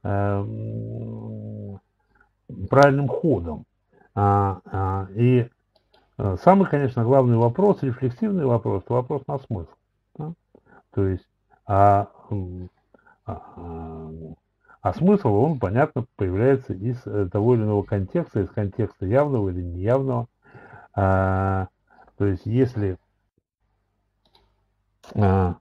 правильным ходом. А, а, и самый, конечно, главный вопрос, рефлексивный вопрос, это вопрос на смысл. Да? То есть, а, а, а смысл, он, понятно, появляется из того или иного контекста, из контекста явного или неявного. А, то есть, если а,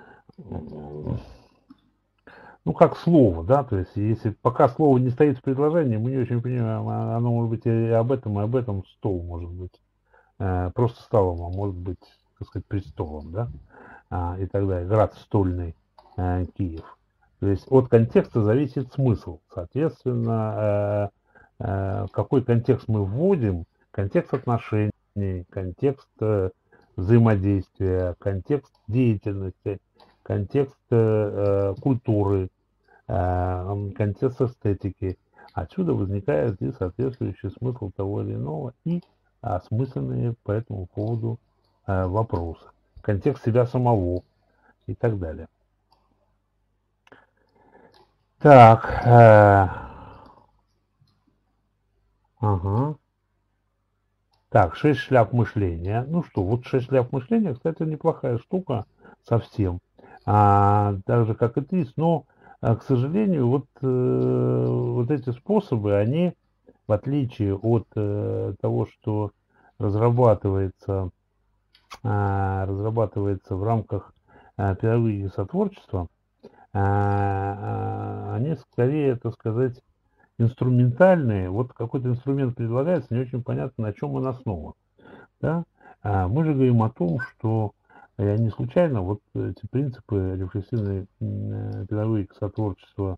ну, как слово, да, то есть, если пока слово не стоит в предложении, мы не очень понимаем, оно может быть и об этом, и об этом, стол может быть, э, просто столом, а может быть, так сказать, престолом, да, а, и так далее, град стольный, э, Киев. То есть, от контекста зависит смысл, соответственно, э, э, какой контекст мы вводим, контекст отношений, контекст э, взаимодействия, контекст деятельности, контекст э, культуры, э, контекст эстетики. Отсюда возникает и соответствующий смысл того или иного, и осмысленные по этому поводу э, вопросы. Контекст себя самого и так далее. Так. Э, ага. Так, шесть шляп мышления. Ну что, вот шесть шляп мышления, кстати, неплохая штука совсем. А, так же, как и три, но, к сожалению, вот, э, вот эти способы, они, в отличие от э, того, что разрабатывается, э, разрабатывается в рамках э, педагогики сотворчества, э, э, они скорее, так сказать, инструментальные. Вот какой-то инструмент предлагается, не очень понятно, на чем он основан. Да? А мы же говорим о том, что я не случайно вот эти принципы рефлексивной педагогики сотворчества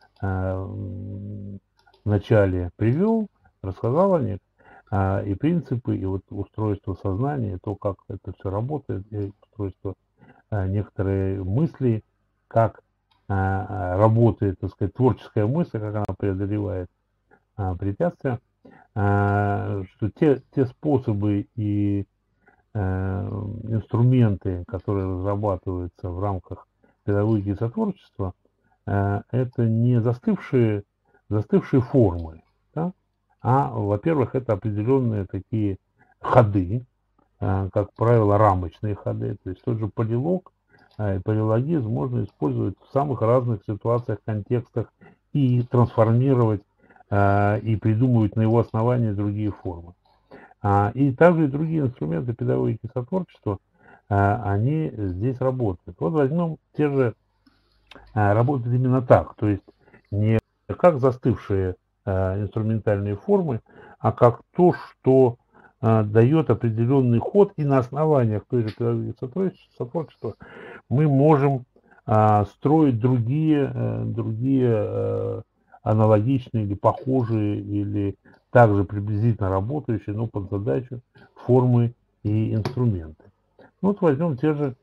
в начале привел, рассказал о них, и принципы, и вот устройство сознания, то, как это все работает, и устройство некоторые мысли, как работает, так сказать, творческая мысль, как она преодолевает препятствия, что те, те способы и инструменты, которые разрабатываются в рамках педагогики сотворчества, это не застывшие застывшие формы. Да? А, во-первых, это определенные такие ходы, как правило, рамочные ходы. То есть тот же полилог и полилогизм можно использовать в самых разных ситуациях, контекстах и трансформировать и придумывать на его основании другие формы. И также и другие инструменты педагогики сотворчества, они здесь работают. Вот возьмем те же, работают именно так, то есть не как застывшие инструментальные формы, а как то, что дает определенный ход, и на основаниях той же педагогики сотворчества мы можем строить другие, другие аналогичные или похожие, или также приблизительно работающие, но под задачу формы и инструменты. Вот возьмем те же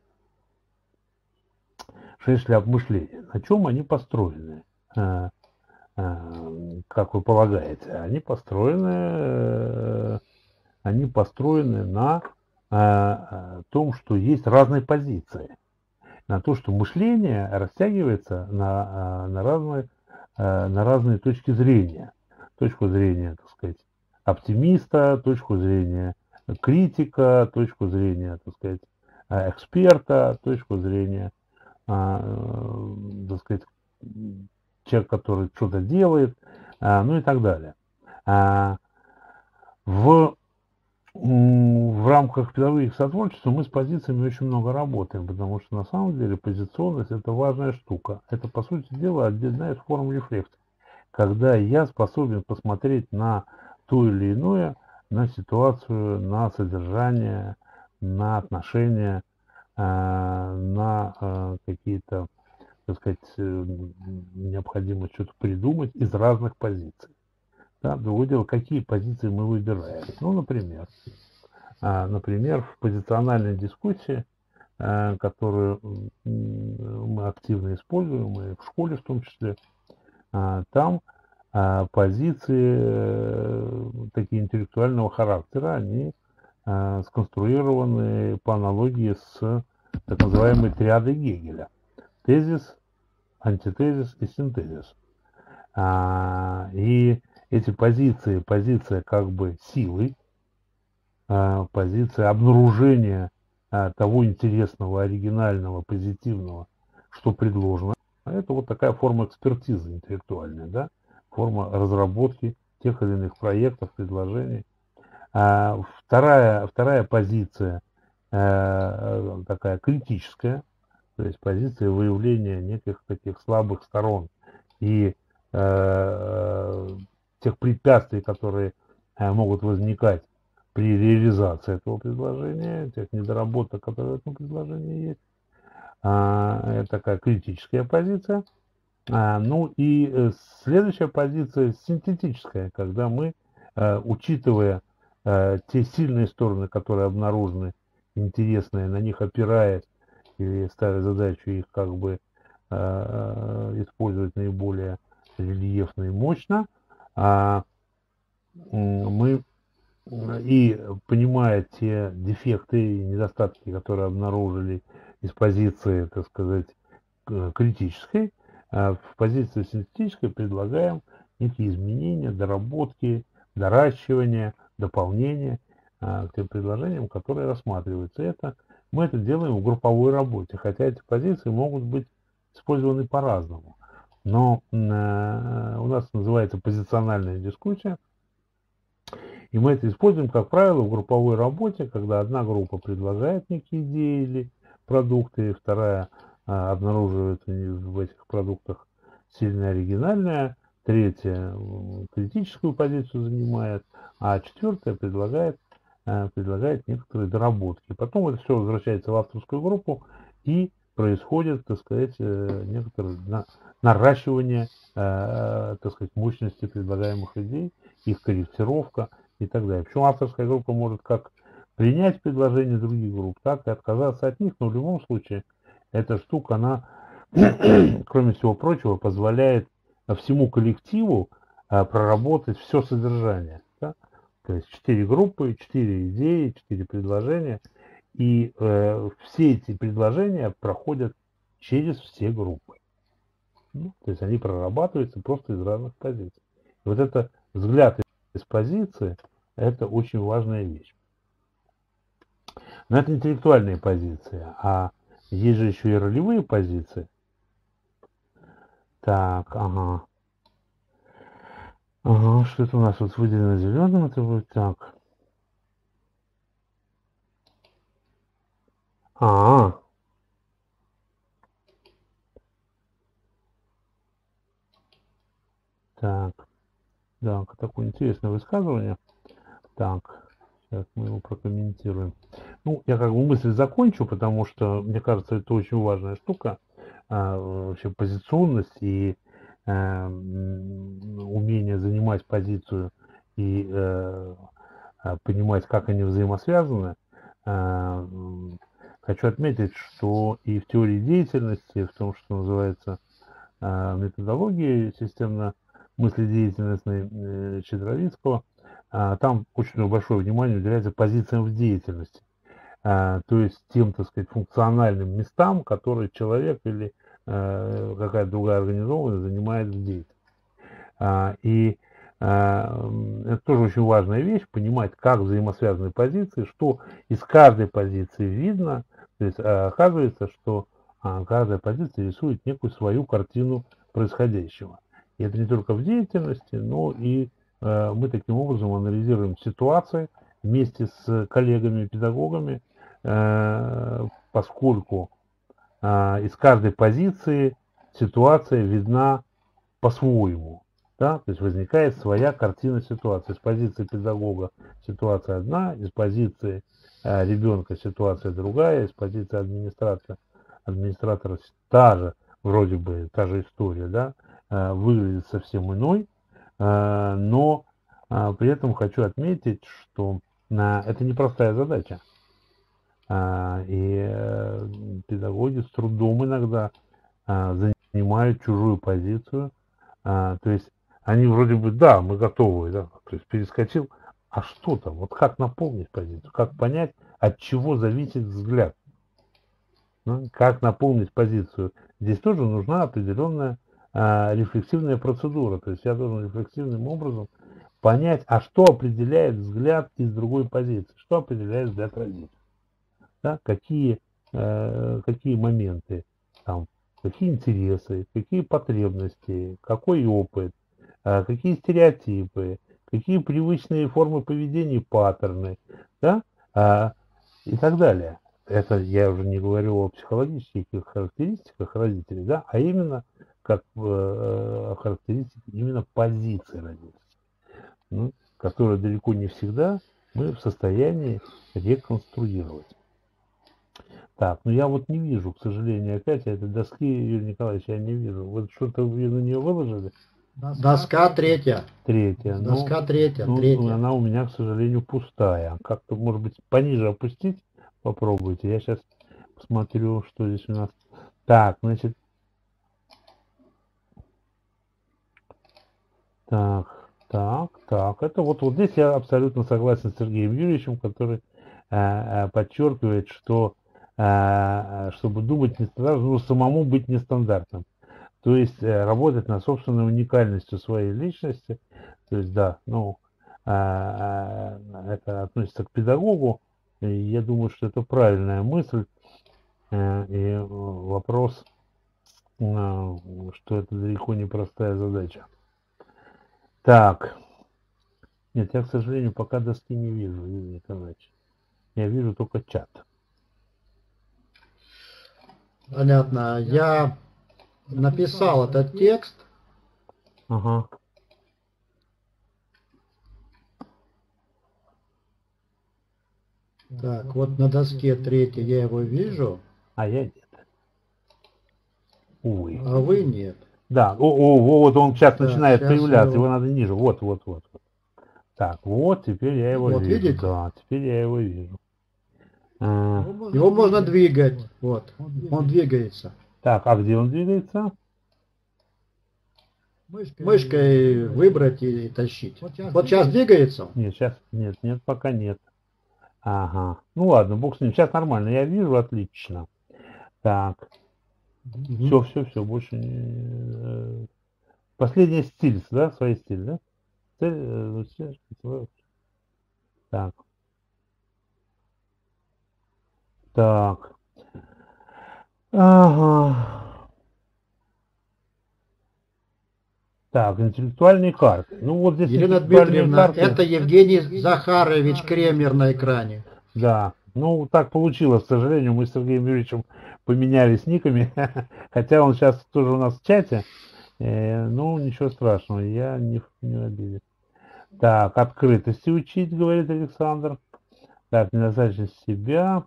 шесть шляп мышления. На чем они построены? Как вы полагаете? Они построены, они построены на том, что есть разные позиции. На то, что мышление растягивается на, на, разные, на разные точки зрения. Точку зрения, так сказать, оптимиста, точку зрения критика, точку зрения, так сказать, эксперта, точку зрения, так сказать, человек, который что-то делает, ну и так далее. В, в рамках педагогики сотворчества мы с позициями очень много работаем, потому что на самом деле позиционность – это важная штука. Это, по сути дела, одна из форм рефлексии, когда я способен посмотреть на то или иное, на ситуацию, на содержание, на отношения, на какие-то, так сказать, необходимость что-то придумать из разных позиций. Да, другое дело, какие позиции мы выбираем. Ну, например, например, в позициональной дискуссии, которую мы активно используем, и в школе в том числе, там позиции такие интеллектуального характера, они сконструированы по аналогии с так называемой триадой Гегеля. Тезис, антитезис и синтезис. И эти позиции, позиция как бы силы, позиция обнаружения того интересного, оригинального, позитивного, что предложено, это вот такая форма экспертизы интеллектуальная, да? Форма разработки тех или иных проектов, предложений. А вторая, вторая позиция э, такая критическая, то есть позиция выявления неких таких слабых сторон и э, тех препятствий, которые э, могут возникать при реализации этого предложения, тех недоработок, которые в этом предложении есть. А, это такая критическая позиция. А, ну и следующая позиция синтетическая, когда мы, э, учитывая э, те сильные стороны, которые обнаружены, интересные, на них опираясь или ставя задачу их как бы э, использовать наиболее рельефно и мощно, а, мы и понимая те дефекты и недостатки, которые обнаружили из позиции, так сказать, критической, в позиции синтетической предлагаем некие изменения, доработки, доращивания, дополнения к тем предложениям, которые рассматриваются. Это, мы это делаем в групповой работе, хотя эти позиции могут быть использованы по-разному. Но у нас называется позициональная дискуссия, и мы это используем, как правило, в групповой работе, когда одна группа предлагает некие идеи или продукты, вторая а, обнаруживает в этих продуктах сильно оригинальное, третья критическую позицию занимает, а четвертая предлагает, а, предлагает некоторые доработки. Потом это все возвращается в авторскую группу и происходит, так сказать, некоторое наращивание, так сказать, мощности предлагаемых идей, их корректировка и так далее. Причем авторская группа может как принять предложения других групп, так и отказаться от них, но в любом случае эта штука, она, кроме всего прочего, позволяет всему коллективу проработать все содержание. Да? То есть четыре группы, четыре идеи, четыре предложения, и э, все эти предложения проходят через все группы. Ну, то есть они прорабатываются просто из разных позиций. И вот это взгляд из позиции, это очень важная вещь. Но это интеллектуальные позиции, а есть же еще и ролевые позиции. Так, ага. Ага, что-то у нас вот выделено зеленым, это будет так. А, так, да, такое интересное высказывание. Так, сейчас мы его прокомментируем. Ну, я как бы мысль закончу, потому что, мне кажется, это очень важная штука. А, вообще позиционность и э, умение занимать позицию и э, понимать, как они взаимосвязаны. Э, хочу отметить, что и в теории деятельности, в том, что называется э, методологии системно-мыследеятельностной э, Чедровицкого, э, там очень большое внимание уделяется позициям в деятельности. То есть тем, так сказать, функциональным местам, которые человек или э, какая-то другая организованность занимает в деятельности. А, и а, это тоже очень важная вещь, понимать, как взаимосвязаны позиции, что из каждой позиции видно. То есть а, оказывается, что а, каждая позиция рисует некую свою картину происходящего. И это не только в деятельности, но и а, мы таким образом анализируем ситуации вместе с коллегами-педагогами, поскольку из каждой позиции ситуация видна по-своему. Да? То есть возникает своя картина ситуации. С позиции педагога ситуация одна, из позиции ребенка ситуация другая, из позиции администратора, администратора та же, вроде бы та же история, да, выглядит совсем иной, но при этом хочу отметить, что это непростая задача. И педагоги с трудом иногда занимают чужую позицию. То есть они вроде бы, да, мы готовы, да, то есть перескочил, а что там, вот как наполнить позицию, как понять, от чего зависит взгляд, ну, как наполнить позицию. Здесь тоже нужна определенная рефлексивная процедура, то есть я должен рефлексивным образом понять, а что определяет взгляд из другой позиции, что определяет взгляд родителя. Да, какие, э, какие моменты, там, какие интересы, какие потребности, какой опыт, э, какие стереотипы, какие привычные формы поведения, паттерны, да, э, и так далее. Это я уже не говорю о психологических характеристиках родителей, да, а именно как э, характеристики именно позиции родителей, ну, которые далеко не всегда мы в состоянии реконструировать. Так, ну я вот не вижу, к сожалению, опять этой доски, Юрий Николаевич, я не вижу. Вот что-то вы на нее выложили? Доска третья. Третья. Доска ну, третья, ну, третья. Она у меня, к сожалению, пустая. Как-то, может быть, пониже опустить? Попробуйте. Я сейчас посмотрю, что здесь у нас. Так, значит. Так, так, так. Это вот, вот здесь я абсолютно согласен с Сергеем Юрьевичем, который э, подчеркивает, что чтобы думать нестандартно, нужно самому быть нестандартным. То есть работать над собственной уникальностью своей личности. То есть, да, ну, это относится к педагогу. И я думаю, что это правильная мысль. И вопрос, что это далеко не простая задача. Так. Нет, я, к сожалению, пока доски не вижу, Юрий Николаевич. Я вижу только чат. Понятно. Я написал этот текст. Ага. Так, вот на доске третьей я его вижу. А я нет. Увы. А вы нет. Да, о, о, вот он сейчас да, начинает сейчас появляться, его... его надо ниже. Вот, вот, вот. Так, вот, теперь я его вот, вижу. Видите? Да, теперь я его вижу. Его можно двигать. Вот, он двигается. Так, а где он двигается? Мышкой, Мышкой выбрать и тащить. Вот сейчас, вот сейчас двигается? Нет, сейчас нет, нет, пока нет. Ага. Ну ладно, бог с ним. Сейчас нормально, я вижу, отлично. Так. Все, все, все, больше не... Последняя стиль, да, свои стиль, да? Так. Так. Ага. Так, интеллектуальные карты. Ну вот здесь Елена интеллектуальные Дмитриевна, карты. это Евгений Захарович Кремер на экране. Да, ну так получилось, к сожалению, мы с Сергеем Юрьевичем поменялись никами, хотя он сейчас тоже у нас в чате, э, ну ничего страшного, я не, не в обиде. Так, открытости учить, говорит Александр. Так, недостаточность себя.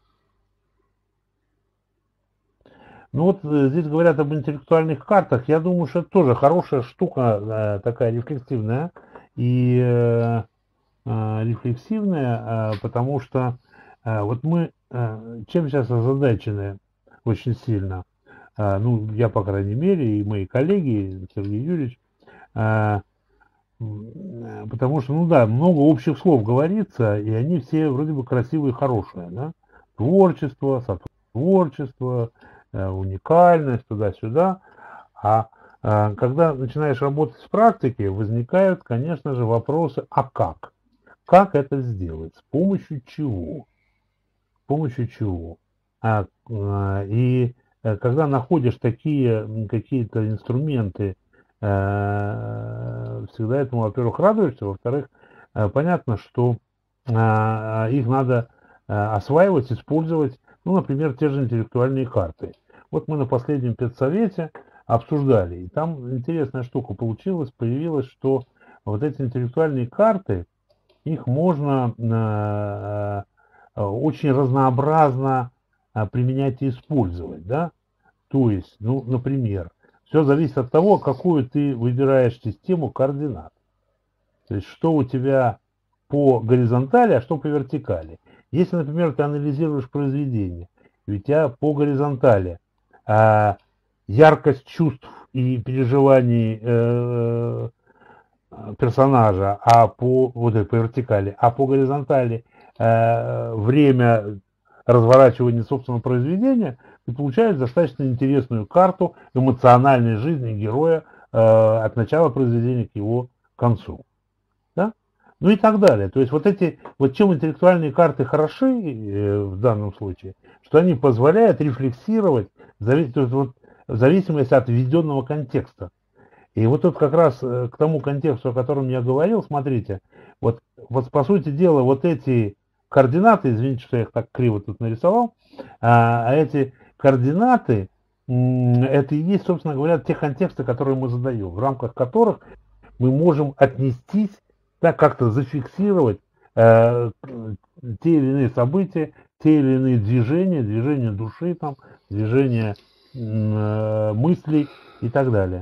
Ну вот здесь говорят об интеллектуальных картах. Я думаю, что это тоже хорошая штука, э, такая рефлексивная. И э, э, рефлексивная, э, потому что э, вот мы э, чем сейчас озадачены очень сильно. Э, ну, я, по крайней мере, и мои коллеги, Сергей Юрьевич, э, потому что, ну да, много общих слов говорится, и они все вроде бы красивые и хорошие, да? Творчество, сотворчество, уникальность, туда-сюда. А, а когда начинаешь работать в практике, возникают, конечно же, вопросы, а как? Как это сделать? С помощью чего? С помощью чего? А, а, и когда находишь такие какие-то инструменты, а, всегда этому, во-первых, радуешься, во-вторых, а, понятно, что а, их надо а, осваивать, использовать. Ну, например, те же интеллектуальные карты. Вот мы на последнем педсовете обсуждали, и там интересная штука получилась, появилась, что вот эти интеллектуальные карты, их можно э, э, очень разнообразно э, применять и использовать, да? То есть, ну, например, все зависит от того, какую ты выбираешь систему координат. То есть, что у тебя по горизонтали, а что по вертикали. Если, например, ты анализируешь произведение, и у тебя по горизонтали а, яркость чувств и переживаний э, персонажа, а по, вот это, по вертикали, а по горизонтали э, время разворачивания собственного произведения, ты получаешь достаточно интересную карту эмоциональной жизни героя э, от начала произведения к его концу. Да? Ну и так далее. То есть вот эти, вот чем интеллектуальные карты хороши э, в данном случае, что они позволяют рефлексировать завис, то есть вот, в зависимости от введенного контекста. И вот тут как раз к тому контексту, о котором я говорил, смотрите, вот, вот по сути дела вот эти координаты, извините, что я их так криво тут нарисовал, а эти координаты, это и есть, собственно говоря, те контексты, которые мы задаем, в рамках которых мы можем отнестись, да, как-то зафиксировать э, те или иные события, те или иные движения, движения души, там, движения э, мыслей и так далее.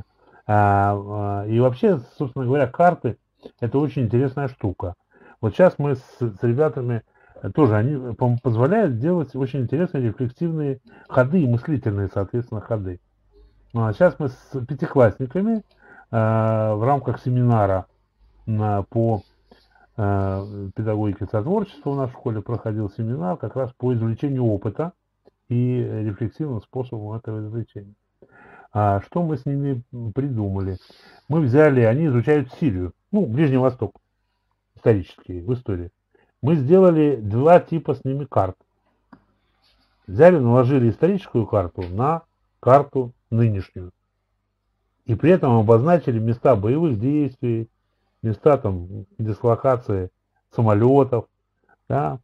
А, и вообще, собственно говоря, карты – это очень интересная штука. Вот сейчас мы с, с ребятами тоже, они позволяют делать очень интересные рефлексивные ходы и мыслительные, соответственно, ходы. А сейчас мы с пятиклассниками а, в рамках семинара а, по а, педагогике сотворчества в нашей школе проходил семинар как раз по извлечению опыта и рефлексивным способом этого извлечения. А что мы с ними придумали? Мы взяли, они изучают Сирию, ну, Ближний Восток, исторические, в истории. Мы сделали два типа с ними карт. Взяли, наложили историческую карту на карту нынешнюю. И при этом обозначили места боевых действий, места там дислокации самолетов, да,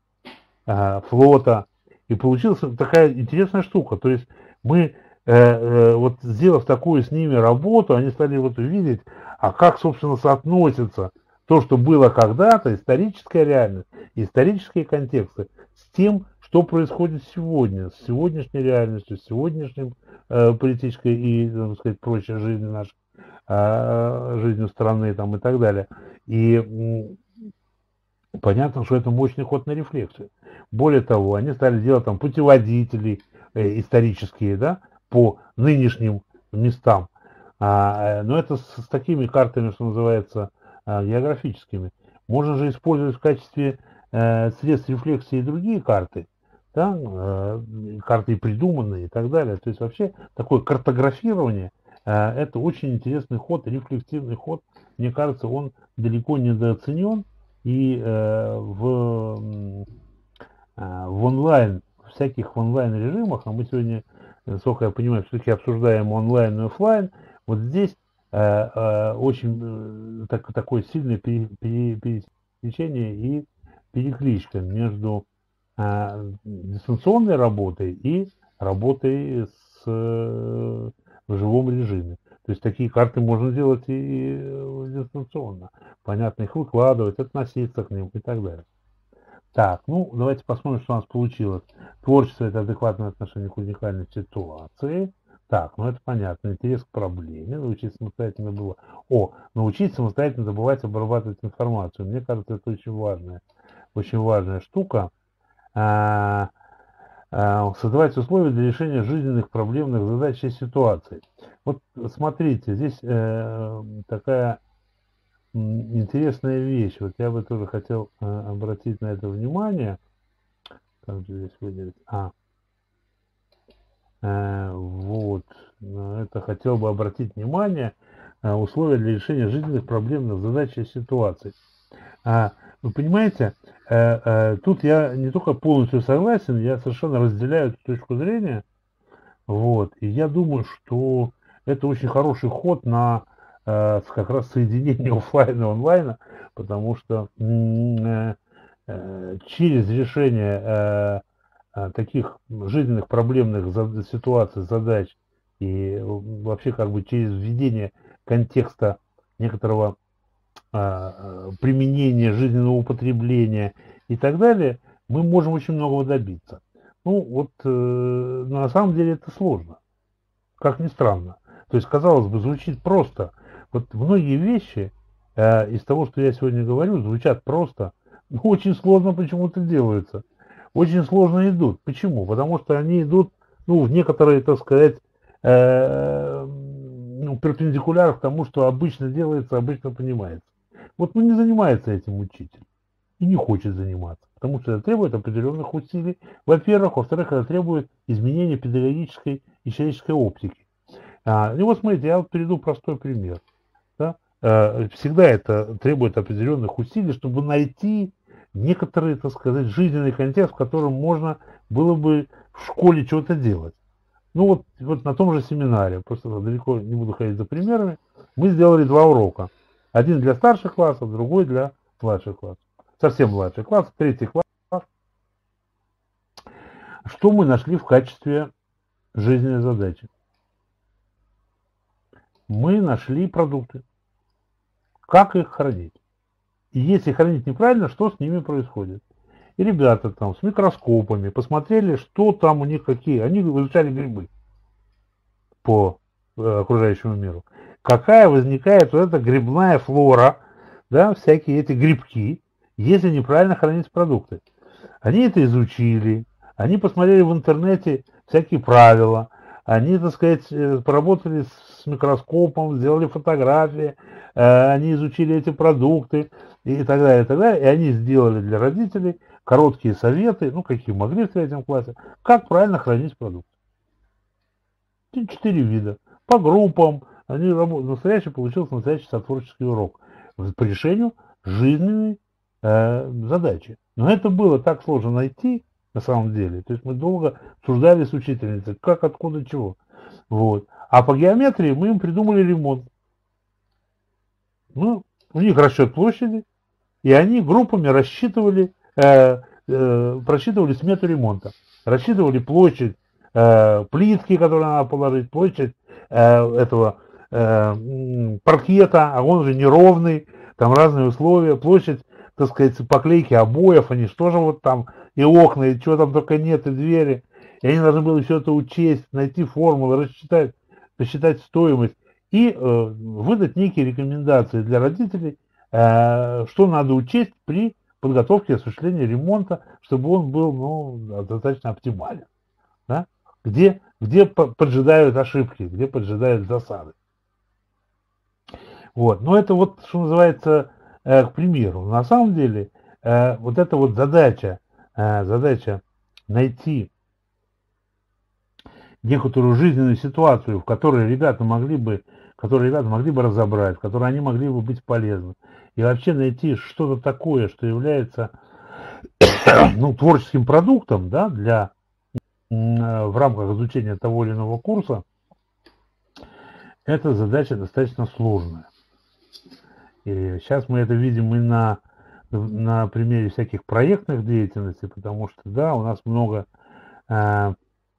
флота. И получилась такая интересная штука. То есть мы вот сделав такую с ними работу, они стали вот увидеть, а как, собственно, соотносится то, что было когда-то, историческая реальность, исторические контексты, с тем, что происходит сегодня, с сегодняшней реальностью, с сегодняшним э, политической и, так сказать, прочей жизнью нашей, э, жизнью страны там, и так далее. И э, понятно, что это мощный ход на рефлексию. Более того, они стали делать там путеводители э, исторические, да, по нынешним местам. А, но это с, с такими картами, что называется, а, географическими. Можно же использовать в качестве э, средств рефлексии и другие карты. да, э, карты придуманные и так далее. То есть вообще такое картографирование э, это очень интересный ход, рефлексивный ход. Мне кажется, он далеко недооценен. И э, в, э, в онлайн, в всяких в онлайн режимах, а мы сегодня, насколько я понимаю, все-таки обсуждаем онлайн и офлайн, вот здесь э, э, очень э, так, такое сильное пере, пере, пересечение и перекличка между э, дистанционной работой и работой с, э, в живом режиме. То есть такие карты можно делать и дистанционно. Понятно, их выкладывать, относиться к ним и так далее. Так, ну давайте посмотрим, что у нас получилось. Творчество – это адекватное отношение к уникальной ситуации. Так, ну это понятно. Интерес к проблеме. Научить самостоятельно было. О, научить самостоятельно забывать обрабатывать информацию. Мне кажется, это очень важная, очень важная штука. А, а, создавать условия для решения жизненных проблемных задач и ситуаций. Вот смотрите, здесь э, такая интересная вещь. Вот я бы тоже хотел э, обратить на это внимание. Как же здесь выделить? А, э, вот. Это хотел бы обратить внимание э, условия для решения жизненных проблемных задач и ситуаций. А, вы понимаете, э, э, тут я не только полностью согласен, я совершенно разделяю эту точку зрения. Вот. И я думаю, что это очень хороший ход на э, как раз соединение офлайна и онлайна, потому что э, э, через решение э, э, таких жизненных проблемных за, ситуаций, задач и вообще как бы через введение контекста некоторого э, применения, жизненного употребления и так далее, мы можем очень многого добиться. Ну, вот э, на самом деле это сложно, как ни странно. То есть, казалось бы, звучит просто. Вот многие вещи э, из того, что я сегодня говорю, звучат просто, но очень сложно почему-то делаются. Очень сложно идут. Почему? Потому что они идут, ну, в некоторые, так сказать, э, ну, перпендикуляр к тому, что обычно делается, обычно понимается. Вот ну, не занимается этим учитель. И не хочет заниматься, потому что это требует определенных усилий. Во-первых, во-вторых, это требует изменения педагогической и человеческой оптики. А, и вот смотрите, я вот приведу простой пример. Да? А, всегда это требует определенных усилий, чтобы найти некоторый, так сказать, жизненный контекст, в котором можно было бы в школе что-то делать. Ну вот, вот на том же семинаре, просто далеко не буду ходить за примерами, мы сделали два урока. Один для старших классов, другой для младших классов. Совсем младший класс, третий класс. Что мы нашли в качестве жизненной задачи? Мы нашли продукты. Как их хранить? И если хранить неправильно, что с ними происходит? И ребята там с микроскопами посмотрели, что там у них какие. Они изучали грибы по э, окружающему миру. Какая возникает вот эта грибная флора, да, всякие эти грибки, если неправильно хранить продукты. Они это изучили, они посмотрели в интернете всякие правила, они, так сказать, поработали с микроскопом, сделали фотографии, они изучили эти продукты и так далее, и так далее, и они сделали для родителей короткие советы, ну, какие могли в третьем классе, как правильно хранить продукты. Четыре вида. По группам, они работали, настоящий получился настоящий сотворческий урок по решению жизненной э, задачи. Но это было так сложно найти, на самом деле. То есть мы долго обсуждали с учительницей, как, откуда, чего. Вот. А по геометрии мы им придумали ремонт. Ну, у них расчет площади, и они группами рассчитывали, э, э, просчитывали смету ремонта. Рассчитывали площадь э, плитки, которую надо положить, площадь э, этого э, паркета, а он же неровный, там разные условия, площадь, так сказать, поклейки обоев, они что же вот там, и окна, и чего там только нет, и двери. И они должны были все это учесть, найти формулы, рассчитать, посчитать стоимость и э, выдать некие рекомендации для родителей, э, что надо учесть при подготовке и осуществлении ремонта, чтобы он был ну, достаточно оптимален. Да? Где, где поджидают ошибки, где поджидают засады. Вот. Но это вот, что называется, э, к примеру. На самом деле, э, вот эта вот задача, э, задача найти некоторую жизненную ситуацию, в которой ребята могли бы, которые ребята могли бы разобрать, в которой они могли бы быть полезны. И вообще найти что-то такое, что является ну, творческим продуктом, да, для, в рамках изучения того или иного курса, эта задача достаточно сложная. И сейчас мы это видим и на, на примере всяких проектных деятельностей, потому что, да, у нас много, э,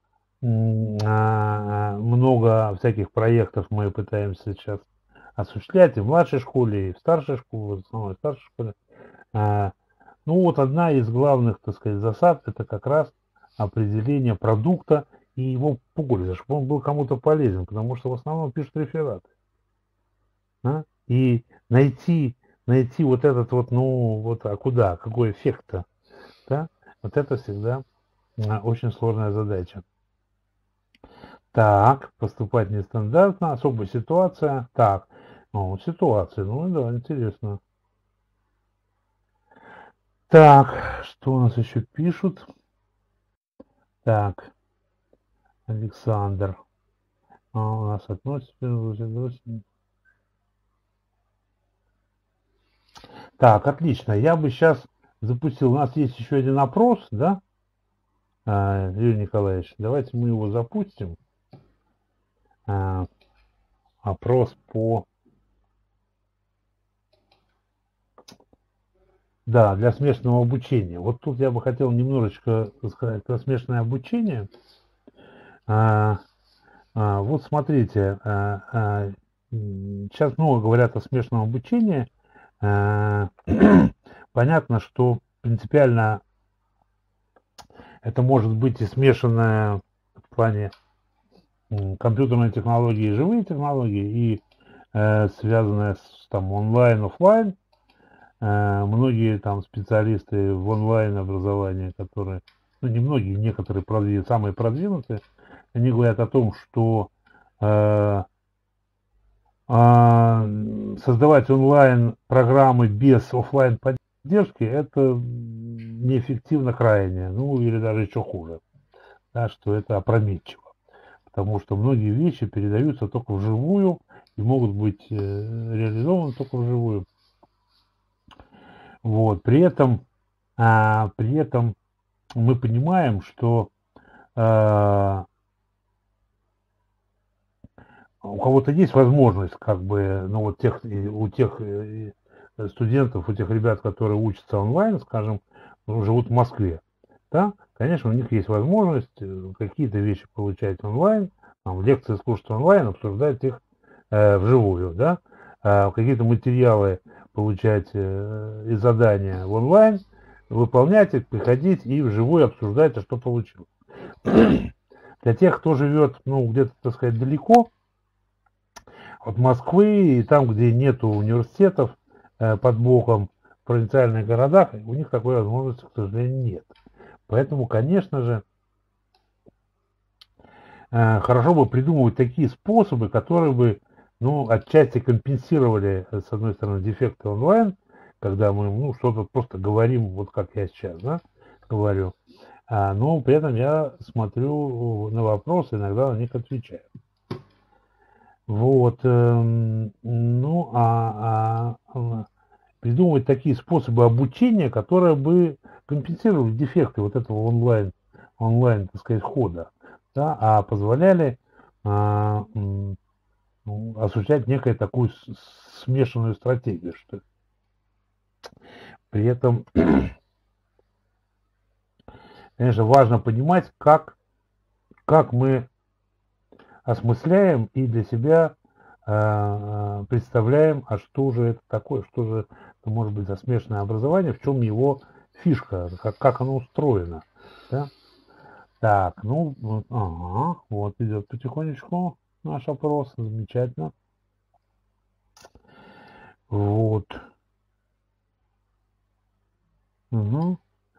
э, много всяких проектов мы пытаемся сейчас осуществлять и в младшей школе, и в старшей школе, в основной старшей школе. Э, ну вот одна из главных, так сказать, засад, это как раз определение продукта и его пользы, чтобы он был кому-то полезен, потому что в основном пишут рефераты. Да? И найти, найти вот этот вот, ну, вот, а куда, какой эффект-то, да? Вот это всегда а, очень сложная задача. Так, поступать нестандартно, особая ситуация. Так, ну, ситуация, ну да, интересно. Так, что у нас еще пишут? Так, Александр. А, у нас относится... Так, отлично. Я бы сейчас запустил. У нас есть еще один опрос, да, а, Юрий Николаевич. Давайте мы его запустим. А, опрос по... Да, для смешанного обучения. Вот тут я бы хотел немножечко сказать про смешанное обучение. А, а, вот смотрите, а, а, сейчас много говорят о смешанном обучении. А, понятно, что принципиально это может быть и смешанное в плане компьютерной технологии и живые технологии, и э, связанное с там онлайн, офлайн. Э, многие там специалисты в онлайн образовании, которые, ну не многие, некоторые продвинутые, самые продвинутые, они говорят о том, что э, э, создавать онлайн программы без офлайн поддержки это неэффективно крайне, ну или даже еще хуже, да, что это опрометчиво. Потому что многие вещи передаются только вживую и могут быть э, реализованы только вживую. Вот. При этом, а, при этом мы понимаем, что а, у кого-то есть возможность, как бы, ну вот тех, у тех студентов, у тех ребят, которые учатся онлайн, скажем, живут в Москве, да, конечно, у них есть возможность какие-то вещи получать онлайн, там, лекции слушать онлайн, обсуждать их э, вживую, да, а какие-то материалы получать э, и задания в онлайн, выполнять их, приходить и вживую обсуждать, а что получилось. Для тех, кто живет, ну, где-то, так сказать, далеко от Москвы, и там, где нету университетов э, под боком, в провинциальных городах, у них такой возможности, к сожалению, нет. Поэтому, конечно же, э, хорошо бы придумывать такие способы, которые бы, ну, отчасти компенсировали, с одной стороны, дефекты онлайн, когда мы, ну, что-то просто говорим, вот как я сейчас, да, говорю, а, но при этом я смотрю на вопросы, иногда на них отвечаю. Вот, э, ну, а, а придумывать такие способы обучения, которые бы компенсировали дефекты вот этого онлайн, онлайн, так сказать, хода, да, а позволяли а, ну, осуществлять некую такую смешанную стратегию, что ли. При этом, конечно, важно понимать, как, как мы осмысляем и для себя э, представляем, а что же это такое, что же это может быть за смешанное образование, в чем его фишка, как, как оно устроено. Да? Так, ну, вот, ага, вот идет потихонечку наш опрос, замечательно. Вот. Угу.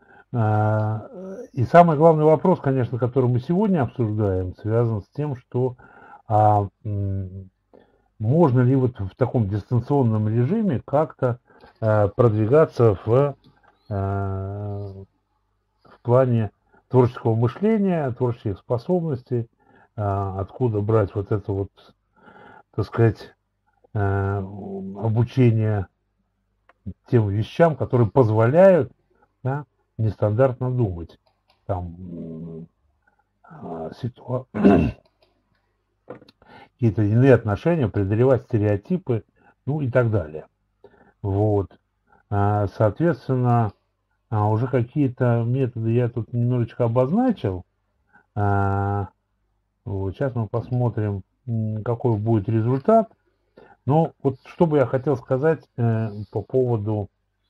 И самый главный вопрос, конечно, который мы сегодня обсуждаем, связан с тем, что а, можно ли вот в таком дистанционном режиме как-то а, продвигаться в, а, в плане творческого мышления, творческих способностей, откуда брать вот это вот, так сказать, обучение тем вещам, которые позволяют, да, нестандартно думать. Там ситуа... какие-то иные отношения, преодолевать стереотипы, ну и так далее. Вот. Соответственно, уже какие-то методы я тут немножечко обозначил. Вот. Сейчас мы посмотрим, какой будет результат. Но вот что бы я хотел сказать э, по поводу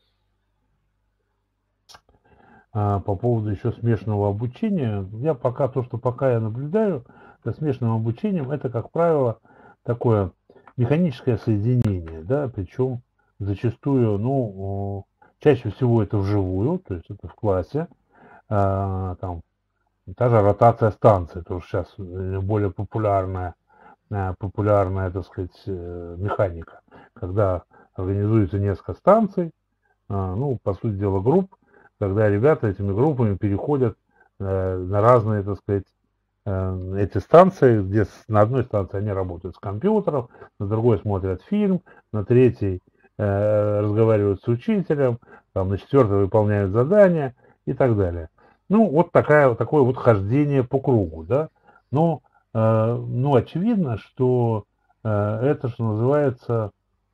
э, по поводу еще смешанного обучения. Я пока то, что пока я наблюдаю за смешанным обучением, это, как правило, такое механическое соединение, да, причем зачастую, ну, чаще всего это вживую, то есть это в классе, э, там, та же ротация станций, тоже сейчас более популярная. популярная, так сказать, механика, когда организуется несколько станций, ну, по сути дела, групп, когда ребята этими группами переходят на разные, так сказать, эти станции, где на одной станции они работают с компьютером, на другой смотрят фильм, на третьей разговаривают с учителем, там, на четвертой выполняют задания и так далее. Ну, вот такая, такое вот хождение по кругу, да, но ну, очевидно, что это, что называется,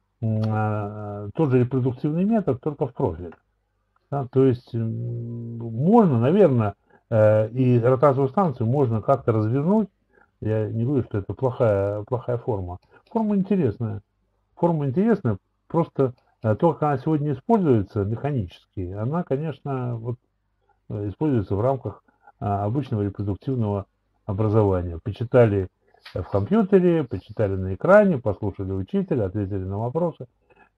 тот же репродуктивный метод, только в профиль. Да, то есть можно, наверное, и ротацию станцию можно как-то развернуть. Я не говорю, что это плохая, плохая форма. Форма интересная. Форма интересная, просто то, как она сегодня используется механически, она, конечно, вот, используется в рамках обычного репродуктивного образования. Почитали в компьютере, почитали на экране, послушали учителя, ответили на вопросы.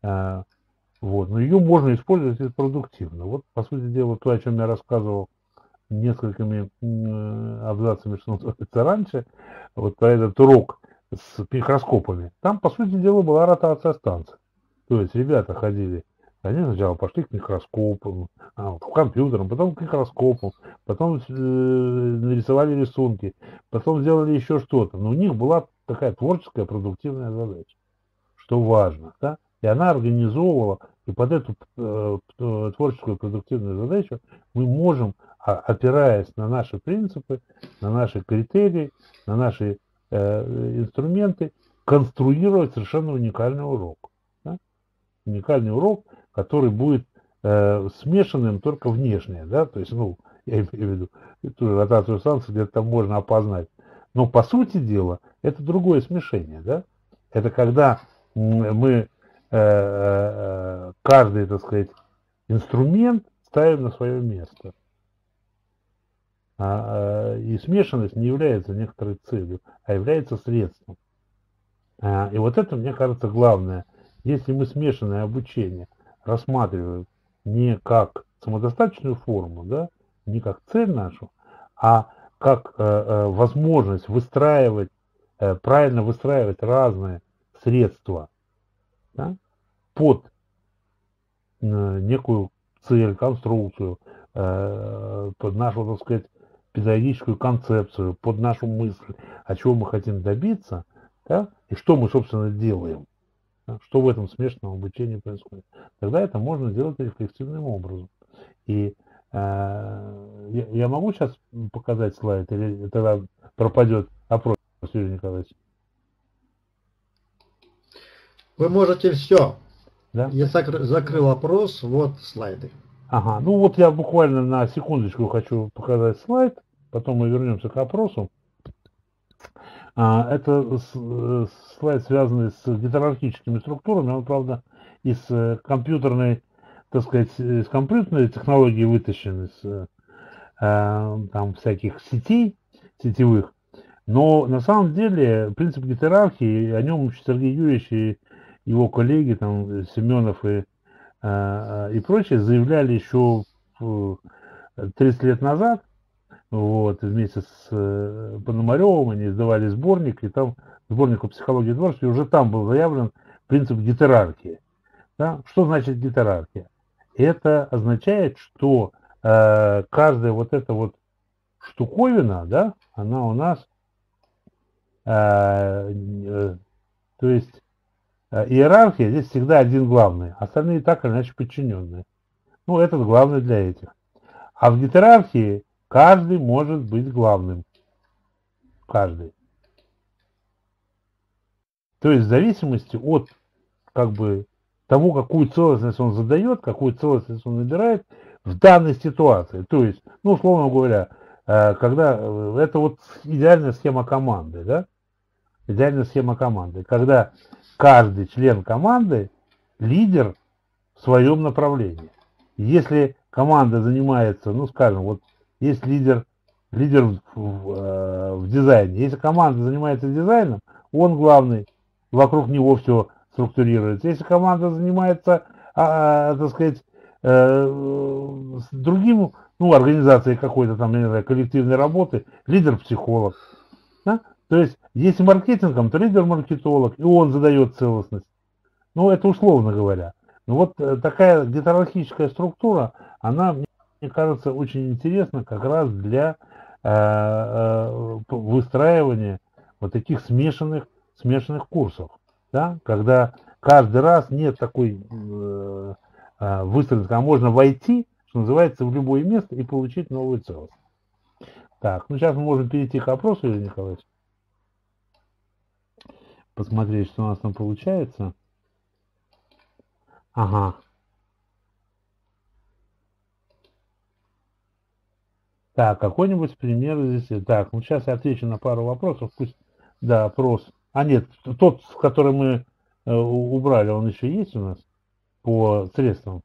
Вот. Но ее можно использовать и продуктивно. Вот, по сути дела, то, о чем я рассказывал несколькими абзацами, что называется, раньше, вот про этот урок с микроскопами, там, по сути дела, была ротация станций. То есть ребята ходили, они сначала пошли к микроскопам, а, к компьютерам, потом к микроскопам, потом э, нарисовали рисунки, потом сделали еще что-то. Но у них была такая творческая, продуктивная задача, что важно, да? И она организовывала, и под эту э, творческую, продуктивную задачу мы можем, опираясь на наши принципы, на наши критерии, на наши э, инструменты, конструировать совершенно уникальный урок. Да? Уникальный урок, который будет э, смешанным только внешне, да, то есть, ну, я имею в виду, эту ротацию станции где-то там можно опознать. Но по сути дела, это другое смешение, да. Это когда мы э, э, каждый, так сказать, инструмент ставим на свое место. А, э, и смешанность не является некоторой целью, а является средством. А, и вот это, мне кажется, главное. Если мы смешанное обучение рассматриваем не как самодостаточную форму, да, не как цель нашу, а как э, э, возможность выстраивать, э, правильно выстраивать разные средства, да, под э, некую цель, конструкцию, э, под нашу, так сказать, педагогическую концепцию, под нашу мысль, о чем мы хотим добиться, да, и что мы, собственно, делаем. Что в этом смешанном обучении происходит. Тогда это можно делать рефлексивным образом. И э, я, я могу сейчас показать слайд, или тогда пропадет опрос, Юрий Николаевич? Вы можете все. Да? Я закры, закрыл опрос, вот слайды. Ага, ну вот я буквально на секундочку хочу показать слайд, потом мы вернемся к опросу. Это слайд, связанный с гиерархическими структурами, он, правда, из компьютерной, так сказать, из компьютерной технологии вытащен, из там всяких сетей, сетевых. Но на самом деле принцип гиерархии, о нем Сергей Юрьевич и его коллеги, там, Семенов и, и прочие, заявляли еще тридцать лет назад. Вот, вместе с э, Пономаревым они издавали сборник, и там сборник по психологии творчества, и уже там был заявлен принцип гиерархии. Да? Что значит гиерархия? Это означает, что э, каждая вот эта вот штуковина, да, она у нас, э, э, то есть э, иерархия здесь всегда один главный, остальные так или иначе подчиненные. Ну, этот главный для этих. А в гетерархии каждый может быть главным. Каждый. То есть в зависимости от как бы того, какую целостность он задает, какую целостность он набирает в данной ситуации. То есть, ну, условно говоря, когда это вот идеальная схема команды, да? Идеальная схема команды. Когда каждый член команды лидер в своем направлении. Если команда занимается, ну, скажем, вот есть лидер, лидер в, в, в дизайне. Если команда занимается дизайном, он главный, вокруг него все структурируется. Если команда занимается, а, а, так сказать, э, с другим, ну, организацией какой-то там, я не знаю, коллективной работы, лидер-психолог. Да? То есть, если маркетингом, то лидер-маркетолог, и он задает целостность. Ну, это условно говоря. Но вот такая гетерархическая структура, она, мне кажется, очень интересна как раз для э, э, выстраивания вот таких смешанных, смешанных курсов. Да? Когда каждый раз нет такой э, э, выстроенности, а можно войти, что называется, в любое место и получить новую целость. Так, ну сейчас мы можем перейти к опросу, Юрий Николаевич. Посмотреть, что у нас там получается. Ага. Так, какой-нибудь пример здесь. Так, ну сейчас я отвечу на пару вопросов. Пусть, да, опрос. А нет, тот, который мы э, убрали, он еще есть у нас по средствам.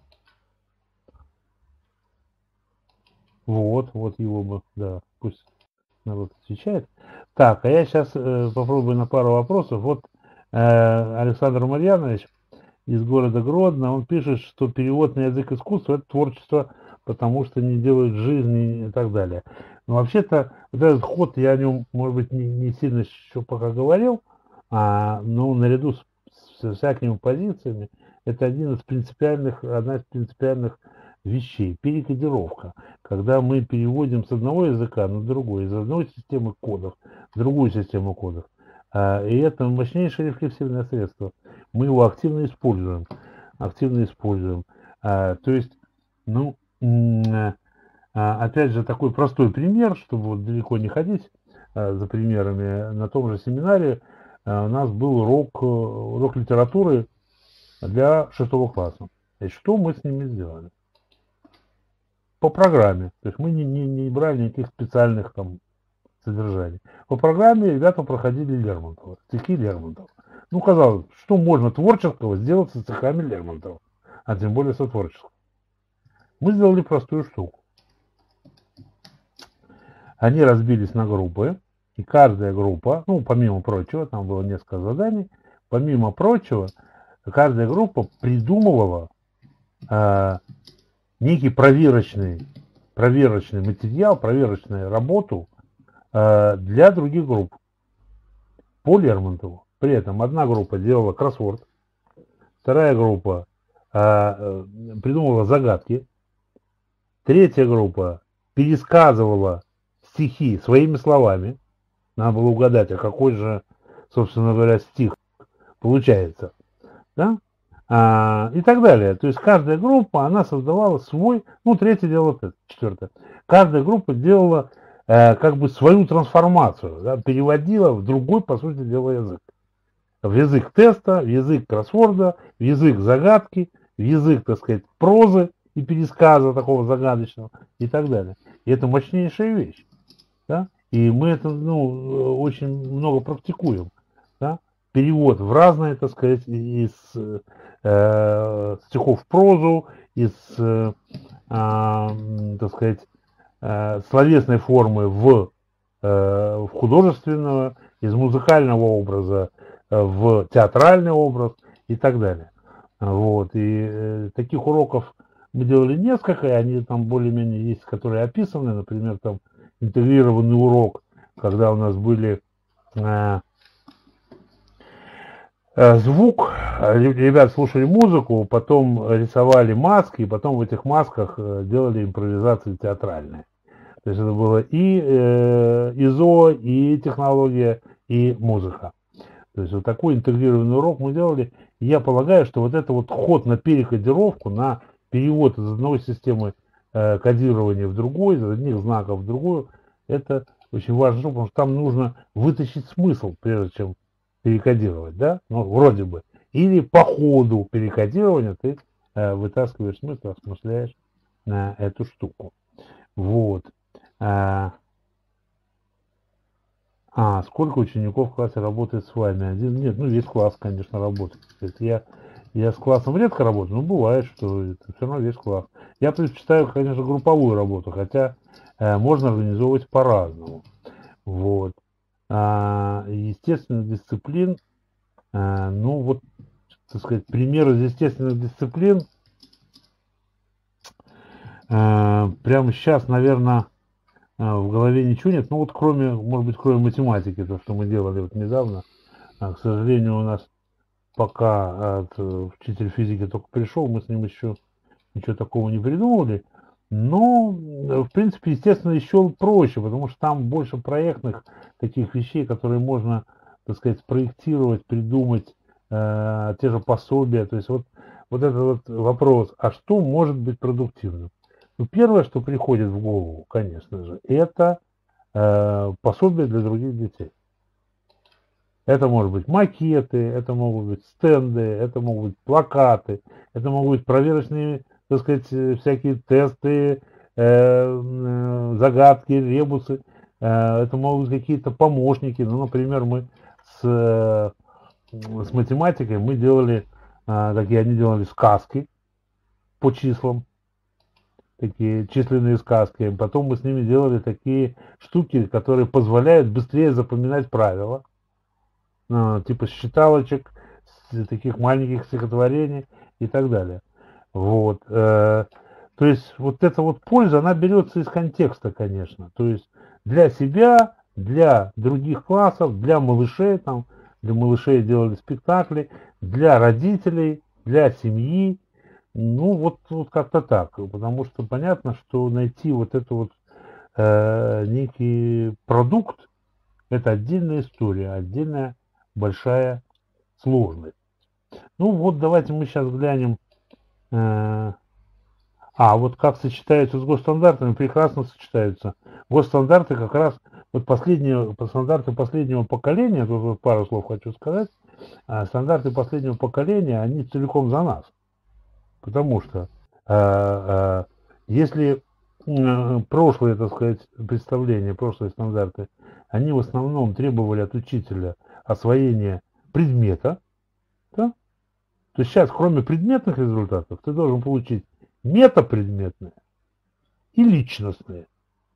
Вот, вот его бы, да, пусть народ отвечает. Так, а я сейчас э, попробую на пару вопросов. Вот э, Александр Марьянович из города Гродно, он пишет, что перевод на язык искусства – это творчество, потому что не делают жизни и так далее. Но вообще-то вот этот ход, я о нем, может быть, не, не сильно еще пока говорил, а, но наряду с, с всякими позициями, это один из принципиальных, одна из принципиальных вещей – перекодировка. Когда мы переводим с одного языка на другой, из одной системы кодов в другую систему кодов. А, и это мощнейшее рефлексивное средство. Мы его активно используем. Активно используем. А, то есть, ну, а, опять же, такой простой пример, чтобы вот далеко не ходить а, за примерами. На том же семинаре а, у нас был урок, урок литературы для шестого класса. И что мы с ними сделали? По программе. То есть мы не, не, не брали никаких специальных там содержаний. По программе ребята проходили Лермонтова, стихи Лермонтова. Ну, казалось, что можно творческого сделать со стихами Лермонтова, а тем более со творческого. Мы сделали простую штуку. Они разбились на группы, и каждая группа, ну, помимо прочего, там было несколько заданий, помимо прочего, каждая группа придумывала э, некий проверочный, проверочный материал, проверочную работу э, для других групп по Лермонтову. При этом одна группа делала кроссворд, вторая группа э, придумывала загадки, третья группа пересказывала стихи своими словами. Надо было угадать, а какой же, собственно говоря, стих получается. Да? А, и так далее. То есть каждая группа, она создавала свой, ну, третья делала, четвертая. Каждая группа делала э, как бы свою трансформацию, да, переводила в другой, по сути дела, язык. В язык теста, в язык кроссворда, в язык загадки, в язык, так сказать, прозы и пересказа такого загадочного и так далее. И это мощнейшая вещь. Да? И мы это, ну, очень много практикуем. Да? Перевод в разные, так сказать, из э, стихов в прозу, из, э, э, так сказать, э, словесной формы в, э, в художественного, из музыкального образа в театральный образ и так далее. Вот. И э, таких уроков мы делали несколько, и они там более-менее есть, которые описаны. Например, там интегрированный урок, когда у нас были э, э, звук, ребят слушали музыку, потом рисовали маски, и потом в этих масках э, делали импровизации театральные. То есть это было и э, ИЗО, и технология, и музыка. То есть вот такой интегрированный урок мы делали. И я полагаю, что вот это вот ход на перекодировку, на перевод из одной системы э, кодирования в другую, из одних знаков в другую, это очень важно, потому что там нужно вытащить смысл, прежде чем перекодировать, да, ну, вроде бы. Или по ходу перекодирования ты э, вытаскиваешь смысл, осмысляешь э, эту штуку. Вот. А, а, сколько учеников в классе работает с вами? Один? Нет, ну весь класс, конечно, работает. Я, я с классом редко работаю, но бывает, что это все равно весь класс. Я предпочитаю, конечно, групповую работу, хотя э, можно организовывать по-разному. Вот. А, естественных дисциплин, а, ну вот, так сказать, примеры из естественных дисциплин, а, прямо сейчас, наверное, в голове ничего нет, ну вот кроме, может быть, кроме математики, то, что мы делали вот недавно, а, к сожалению, у нас пока от, учитель физики только пришел, мы с ним еще ничего такого не придумали, но, в принципе, естественно, еще проще, потому что там больше проектных таких вещей, которые можно, так сказать, спроектировать, придумать, э, те же пособия, то есть вот, вот этот вот вопрос, а что может быть продуктивным? Ну, первое, что приходит в голову, конечно же, это э, пособие для других детей. Это может быть макеты, это могут быть стенды, это могут быть плакаты, это могут быть проверочные, так сказать, всякие тесты, э, э, загадки, ребусы, э, это могут быть какие-то помощники. Ну, например, мы с, э, с математикой мы делали, э, такие они делали сказки по числам, такие численные сказки. Потом мы с ними делали такие штуки, которые позволяют быстрее запоминать правила. Типа считалочек, таких маленьких стихотворений и так далее. Вот. То есть вот эта вот польза, она берется из контекста, конечно. То есть для себя, для других классов, для малышей, там, для малышей делали спектакли, для родителей, для семьи. Ну, вот, вот как-то так. Потому что понятно, что найти вот это вот э, некий продукт, это отдельная история, отдельная большая сложность. Ну вот давайте мы сейчас глянем. Э, а, вот как сочетаются с госстандартами, прекрасно сочетаются. Госстандарты как раз, вот последние, стандарты последнего поколения, тут вот пару слов хочу сказать, а стандарты последнего поколения, они целиком за нас. Потому что э, э, если э, прошлые, так сказать, представления, прошлые стандарты, они в основном требовали от учителя освоения предмета, да? То сейчас, кроме предметных результатов, ты должен получить метапредметные и личностные.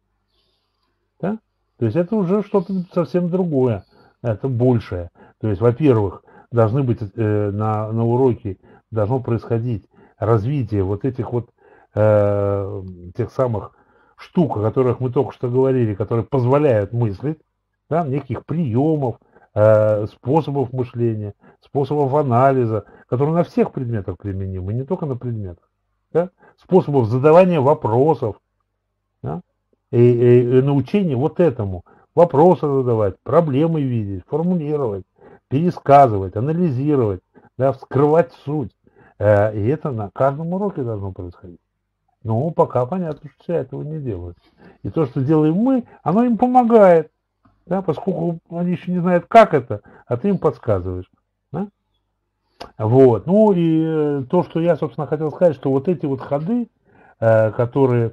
Да? То есть это уже что-то совсем другое, это большее. То есть, во-первых, должны быть э, на, на уроке, должно происходить развитие вот этих вот э, тех самых штук, о которых мы только что говорили, которые позволяют мыслить, да, неких приемов, э, способов мышления, способов анализа, которые на всех предметах применимы, не только на предметах, да, способов задавания вопросов, да, и, и, и научение вот этому, вопросы задавать, проблемы видеть, формулировать, пересказывать, анализировать, да, вскрывать суть. И это на каждом уроке должно происходить. Но пока понятно, что все этого не делают. И то, что делаем мы, оно им помогает. Да, поскольку они еще не знают, как это, а ты им подсказываешь. Да? Вот. Ну и то, что я, собственно, хотел сказать, что вот эти вот ходы, которые,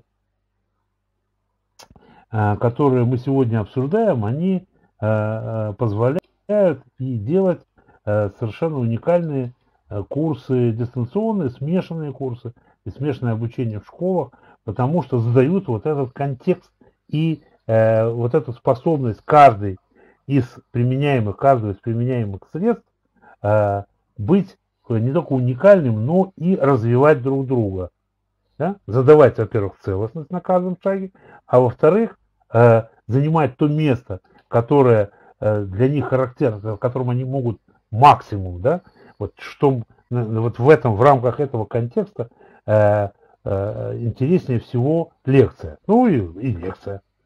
которые мы сегодня обсуждаем, они позволяют и делать совершенно уникальные курсы дистанционные, смешанные курсы и смешанное обучение в школах, потому что задают вот этот контекст и э, вот эту способность каждой из применяемых, каждого из применяемых средств э, быть не только уникальным, но и развивать друг друга. Да? Задавать, во-первых, целостность на каждом шаге, а во-вторых, э, занимать то место, которое э, для них характерно, в котором они могут максимум, да, вот что вот в этом, в рамках этого контекста э, э, интереснее всего лекция. Ну и, и лекция.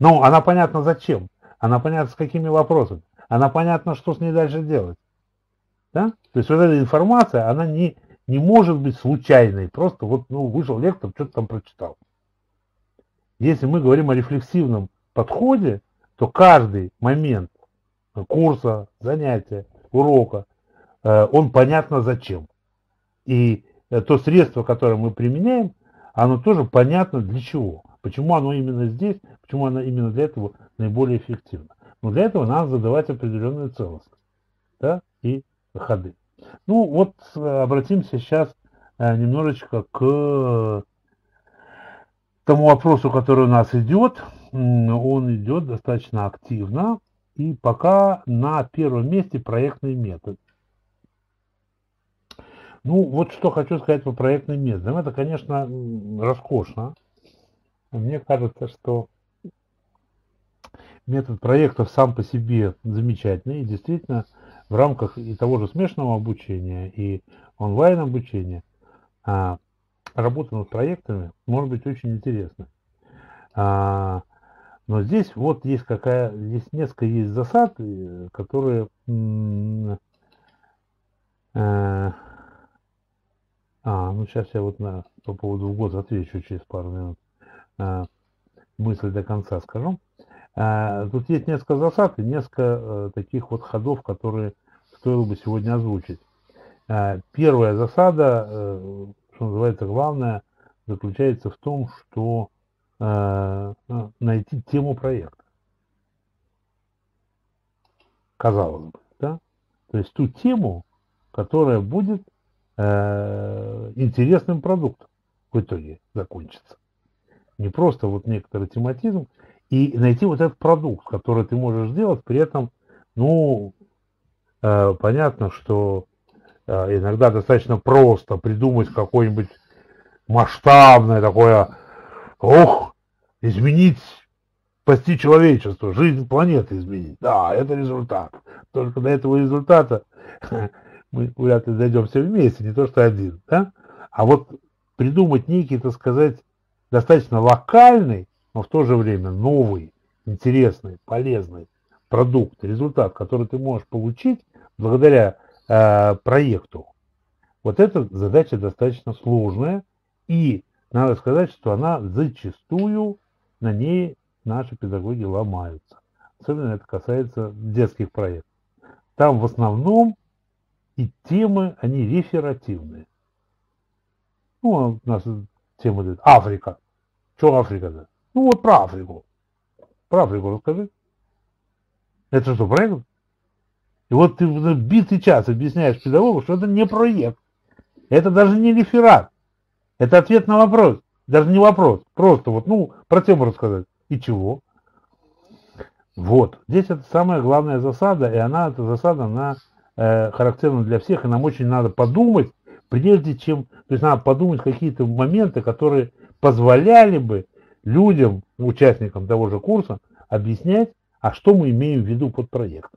Но она понятна зачем, она понятна с какими вопросами, она понятна, что с ней дальше делать. Да? То есть вот эта информация, она не, не может быть случайной, просто вот ну, вышел лектор, что-то там прочитал. Если мы говорим о рефлексивном подходе, то каждый момент курса, занятия, урока, он понятно зачем. И то средство, которое мы применяем, оно тоже понятно для чего. Почему оно именно здесь, почему оно именно для этого наиболее эффективно. Но для этого надо задавать определенную целостность, да, и ходы. Ну вот обратимся сейчас немножечко к тому вопросу, который у нас идет. Он идет достаточно активно. И пока на первом месте проектный метод. Ну, вот что хочу сказать по проектным методам. Это, конечно, роскошно. Мне кажется, что метод проектов сам по себе замечательный. И действительно, в рамках и того же смешанного обучения, и онлайн-обучения а, работа над проектами может быть очень интересной. А, но здесь вот есть какая, здесь несколько есть засад, которые... М- э, А, ну сейчас я вот на, по поводу в год отвечу через пару минут. А, мысль до конца скажу. А, тут есть несколько засад и несколько а, таких вот ходов, которые стоило бы сегодня озвучить. А, первая засада, а, что называется, главная, заключается в том, что а, найти тему проекта. Казалось бы, да? То есть ту тему, которая будет интересным продуктом в итоге закончится. Не просто вот некоторый тематизм, и найти вот этот продукт, который ты можешь сделать, при этом, ну, э, понятно, что э, иногда достаточно просто придумать какое-нибудь масштабное такое, ох, изменить, спасти человечество, жизнь планеты изменить. Да, это результат. Только до этого результата мы вряд ли дойдем все вместе, не то что один, да? А вот придумать некий, так сказать, достаточно локальный, но в то же время новый, интересный, полезный продукт, результат, который ты можешь получить благодаря э, проекту. Вот эта задача достаточно сложная, и надо сказать, что она зачастую, на ней наши педагоги ломаются. Особенно это касается детских проектов. Там в основном и темы, они реферативные. Ну, у нас тема идет Африка. Что Африка-то? Ну, вот про Африку. Про Африку расскажи. Это что, проект? И вот ты битый час объясняешь педагогу, что это не проект. Это даже не реферат. Это ответ на вопрос. Даже не вопрос. Просто вот, ну, про тему рассказать. И чего? Вот. Здесь это самая главная засада, и она, эта засада, она э, характерна для всех, и нам очень надо подумать, прежде чем, то есть надо подумать какие-то моменты, которые позволяли бы людям, участникам того же курса, объяснять, а что мы имеем в виду под проектом.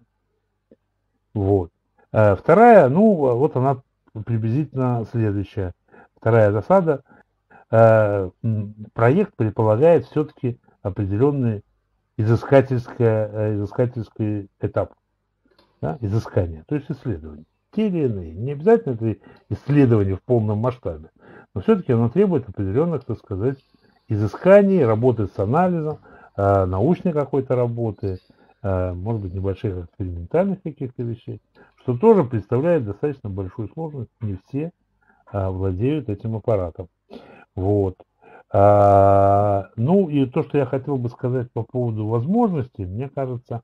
Вот. Э, вторая, ну, вот она приблизительно следующая. Вторая засада. Э, проект предполагает все-таки определенный изыскательский, изыскательский этап, да, изыскания, то есть исследование. Те или иные. Не обязательно это исследование в полном масштабе, но все-таки оно требует определенных, так сказать, изысканий, работы с анализом, э, научной какой-то работы, э, может быть, небольших экспериментальных каких-то вещей, что тоже представляет достаточно большую сложность. Не все э, владеют этим аппаратом. Вот. А, ну и то, что я хотел бы сказать по поводу возможностей, мне кажется,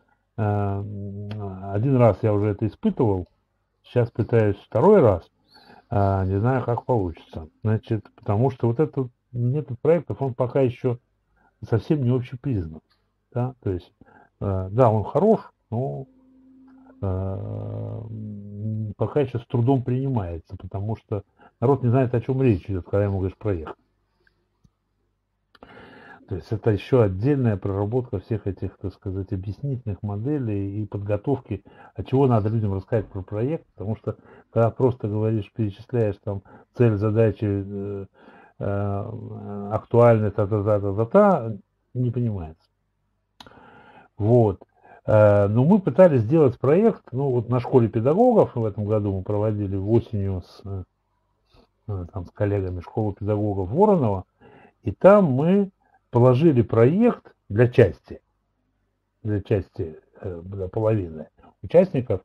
один раз я уже это испытывал, сейчас пытаюсь второй раз, не знаю, как получится. Значит, потому что вот этот метод проектов, он пока еще совсем не общепризнан. Да? То есть, да, он хорош, но пока еще с трудом принимается, потому что народ не знает, о чем речь идет, когда ему говоришь проект. То есть это еще отдельная проработка всех этих, так сказать, объяснительных моделей и подготовки, от чего надо людям рассказать про проект, потому что когда просто говоришь, перечисляешь там цель, задачи, э, э, актуальность, та-та-та-та-та, не понимается. Вот. Но мы пытались сделать проект, ну вот на школе педагогов в этом году мы проводили осенью с, там, с коллегами школы педагогов Воронова, и там мы положили проект для части, для части, для половины участников,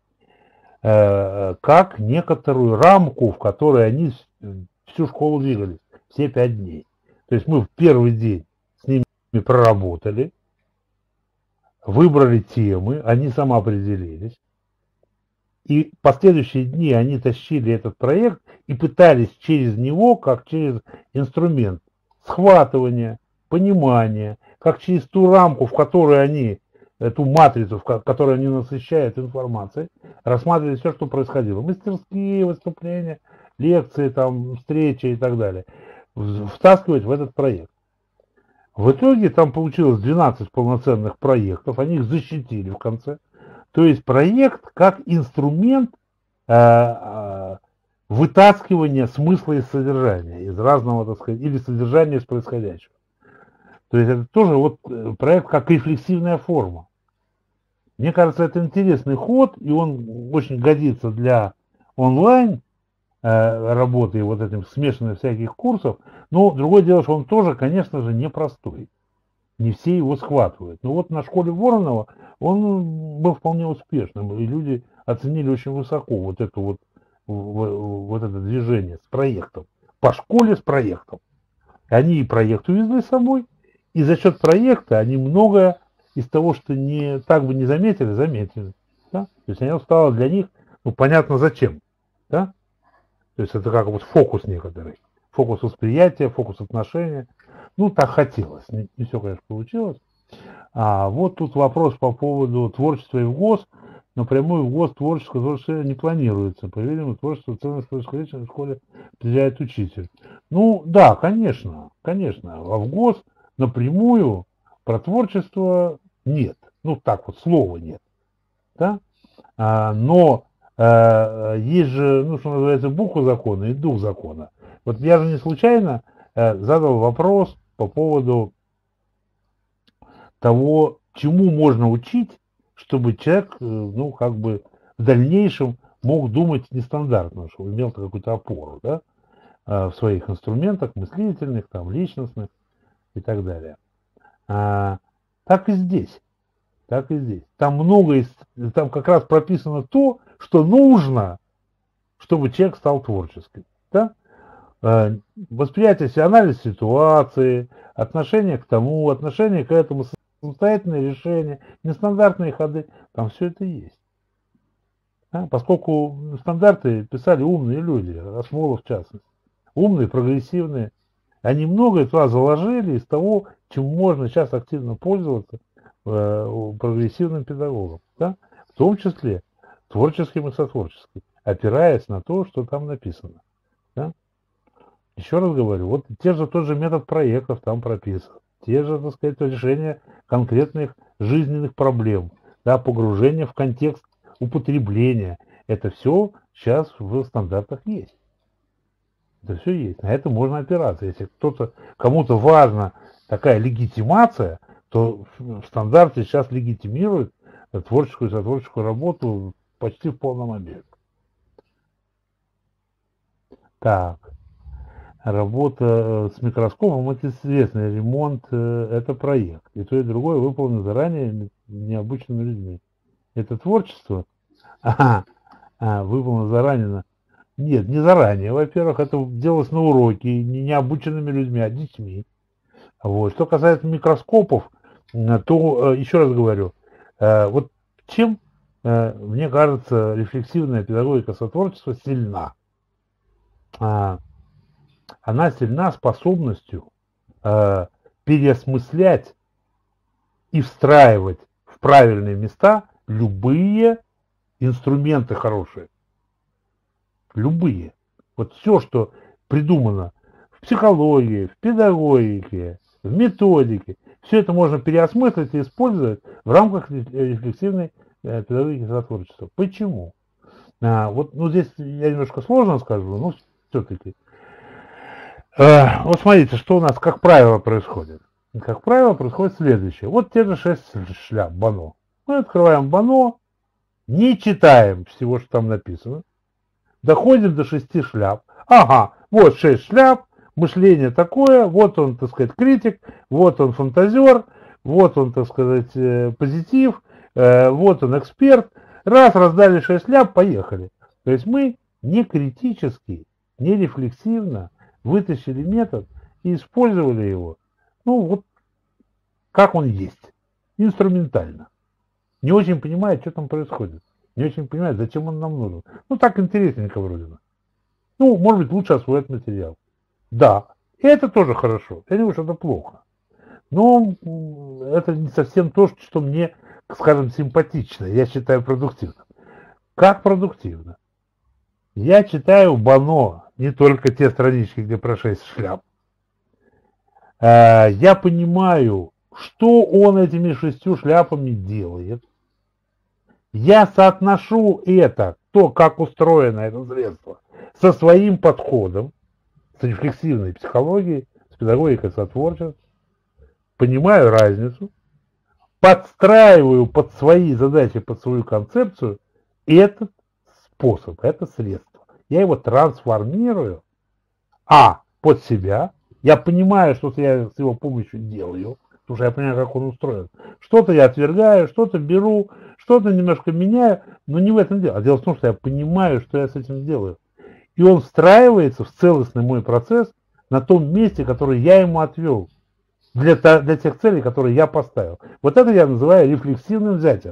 как некоторую рамку, в которой они всю школу двигались, все пять дней. То есть мы в первый день с ними проработали, выбрали темы, они самоопределились, и последующие дни они тащили этот проект и пытались через него, как через инструмент схватывания, понимания, как через ту рамку, в которой они, эту матрицу, в которой они насыщают информацией, рассматривали все, что происходило. Мастерские, выступления, лекции, там, встречи и так далее. Втаскивать в этот проект. В итоге там получилось двенадцать полноценных проектов, они их защитили в конце. То есть проект как инструмент э, э, вытаскивания смысла из содержания, из разного, так сказать, или содержания из происходящего. То есть это тоже вот проект как рефлексивная форма. Мне кажется, это интересный ход, и он очень годится для онлайн э, работы и вот этим смешанных всяких курсов. Но другое дело, что он тоже, конечно же, непростой. Не все его схватывают. Но вот на школе Воронова он был вполне успешным, и люди оценили очень высоко вот это вот, вот это движение с проектом. По школе с проектом. Они и проект увезли с собой, и за счет проекта они многое из того, что не, так бы не заметили, заметили. Да? То есть оно стало для них, ну, понятно зачем. Да? То есть это как вот фокус некоторый. Фокус восприятия, фокус отношения. Ну, так хотелось. Не, не все, конечно, получилось. А вот тут вопрос по поводу творчества и в ГОС. Напрямую в ГОС творческое творчество не планируется. По-видимому, творчество ценность происходящего в школе определяет учитель. Ну, да, конечно, конечно. А в ГОС напрямую про творчество нет. Ну, так вот, слова нет. Да? А, но а, есть же, ну, что называется, буква закона и дух закона. Вот я же не случайно а, задал вопрос по поводу того, чему можно учить, чтобы человек, ну, как бы в дальнейшем мог думать нестандартно, чтобы имел какую-то опору, да, в своих инструментах, мыслительных, там, личностных и так далее. А, так и здесь. Так и здесь. Там много, там как раз прописано то, что нужно, чтобы человек стал творческим. Да? А, восприятие, анализ ситуации, отношение к тому, отношение к этому, самостоятельные решения, нестандартные ходы, там все это есть. Да? Поскольку стандарты писали умные люди, Асмолов в частности, умные, прогрессивные, они многое туда заложили из того, чем можно сейчас активно пользоваться э, прогрессивным педагогам, да? В том числе творческим и сотворческим, опираясь на то, что там написано. Да? Еще раз говорю, вот те же тот же метод проектов там прописан, те же, так сказать, решения конкретных жизненных проблем, да, погружение в контекст употребления, это все сейчас в стандартах есть. Это все есть. На это можно опираться. Если кто-то, кому-то важна такая легитимация, то в стандарте сейчас легитимируют творческую и сотворческую работу почти в полном объеме. Так. Работа с микроскопом — это известный ремонт, это проект. И то, и другое выполнено заранее необычными людьми. Это творчество ага, выполнено заранее. Нет, не заранее. Во-первых, это делалось на уроке, не необученными людьми, а детьми. Вот. Что касается микроскопов, то, еще раз говорю, вот чем, мне кажется, рефлексивная педагогика сотворчества сильна. Она сильна способностью переосмыслять и встраивать в правильные места любые инструменты хорошие. Любые. Вот все, что придумано в психологии, в педагогике, в методике, все это можно переосмыслить и использовать в рамках рефлексивной педагогики сотворчества. Почему? А, вот, ну, здесь я немножко сложно скажу, но все-таки. А, вот смотрите, что у нас, как правило, происходит. как правило, происходит следующее. Вот те же шесть шляп Боно. Мы открываем Боно, не читаем всего, что там написано, доходим до шести шляп. Ага, вот шесть шляп, мышление такое, вот он, так сказать, критик, вот он фантазер, вот он, так сказать, позитив, вот он эксперт. Раз, раздали шесть шляп, поехали. То есть мы не критически, не рефлексивно вытащили метод и использовали его, ну вот, как он есть, инструментально. Не очень понимает, что там происходит. Не очень понимает, зачем он нам нужен. Ну, так интересненько вроде бы. Ну, может быть, лучше освоить материал. Да, и это тоже хорошо. Я не говорю, что это плохо. Но это не совсем то, что мне, скажем, симпатично. Я считаю продуктивным. Как продуктивно? Я читаю Боно, не только те странички, где про шесть шляп. Я понимаю, что он этими шестью шляпами делает. Я соотношу это, то, как устроено это средство, со своим подходом, с рефлексивной психологией, с педагогикой сотворчеством, понимаю разницу, подстраиваю под свои задачи, под свою концепцию этот способ, это средство. Я его трансформирую, а под себя, я понимаю, что я с его помощью делаю, потому что я понимаю, как он устроен. Что-то я отвергаю, что-то беру, что-то немножко меняю, но не в этом дело. А дело в том, что я понимаю, что я с этим делаю. И он встраивается в целостный мой процесс на том месте, которое я ему отвел, для, для тех целей, которые я поставил. Вот это я называю рефлексивным взятием.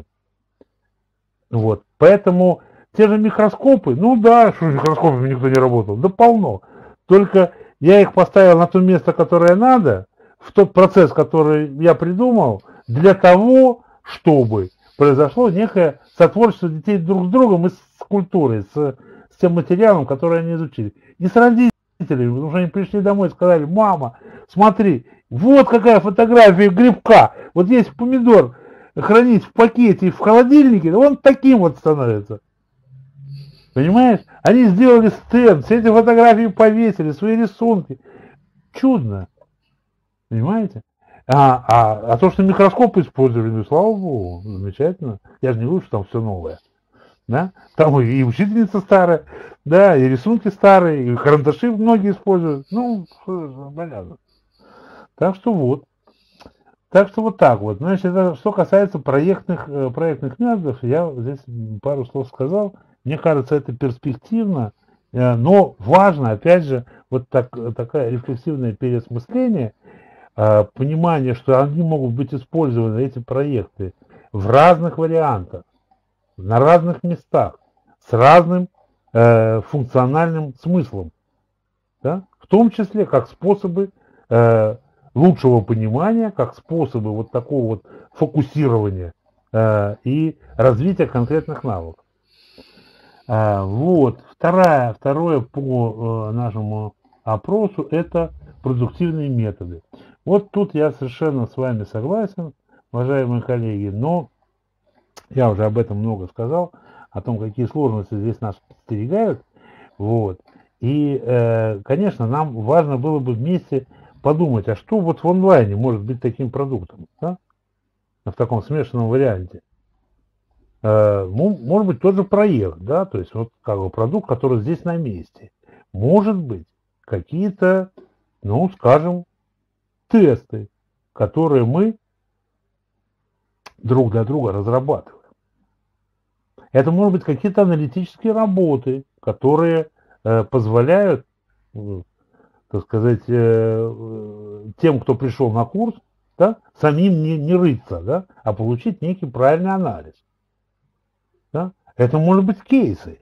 Вот. Поэтому те же микроскопы, ну да, что микроскопами никто не работал, да полно. Только я их поставил на то место, которое надо, в тот процесс, который я придумал, для того, чтобы произошло некое сотворчество детей друг с другом и с культурой, с, с тем материалом, который они изучили. И с родителями, потому что они пришли домой и сказали: мама, смотри, вот какая фотография грибка, вот есть помидор хранить в пакете и в холодильнике, он таким вот становится. Понимаешь? Они сделали стенд, все эти фотографии повесили, свои рисунки. Чудно. Понимаете? А, а, а то, что микроскоп использовали, ну, слава богу, замечательно. Я же не говорю, что там все новое. Да? Там и, и учительница старая, да, и рисунки старые, и карандаши многие используют. Ну, понятно. Так что вот. Так что вот так вот. Значит, это, что касается проектных, проектных методов, я здесь пару слов сказал. Мне кажется, это перспективно, но важно, опять же, вот так, такое рефлексивное переосмысление, понимание, что они могут быть использованы, эти проекты, в разных вариантах, на разных местах, с разным э, функциональным смыслом, да? В том числе как способы э, лучшего понимания, как способы вот такого вот фокусирования э, и развития конкретных навыков. А, вот, второе, второе по э, нашему опросу – это продуктивные методы. Вот тут я совершенно с вами согласен, уважаемые коллеги, но я уже об этом много сказал, о том, какие сложности здесь нас подстерегают. Вот. И, э, конечно, нам важно было бы вместе подумать, а что вот в онлайне может быть таким продуктом, да? В таком смешанном варианте. Может быть, тот же проект, да, то есть вот как бы продукт, который здесь на месте. Может быть, какие-то, ну, скажем, тесты, которые мы друг для друга разрабатываем. Это может быть какие-то аналитические работы, которые э, позволяют, э, так сказать, э, тем, кто пришел на курс, да, самим не, не рыться, да, а получить некий правильный анализ. Да? Это может быть кейсы.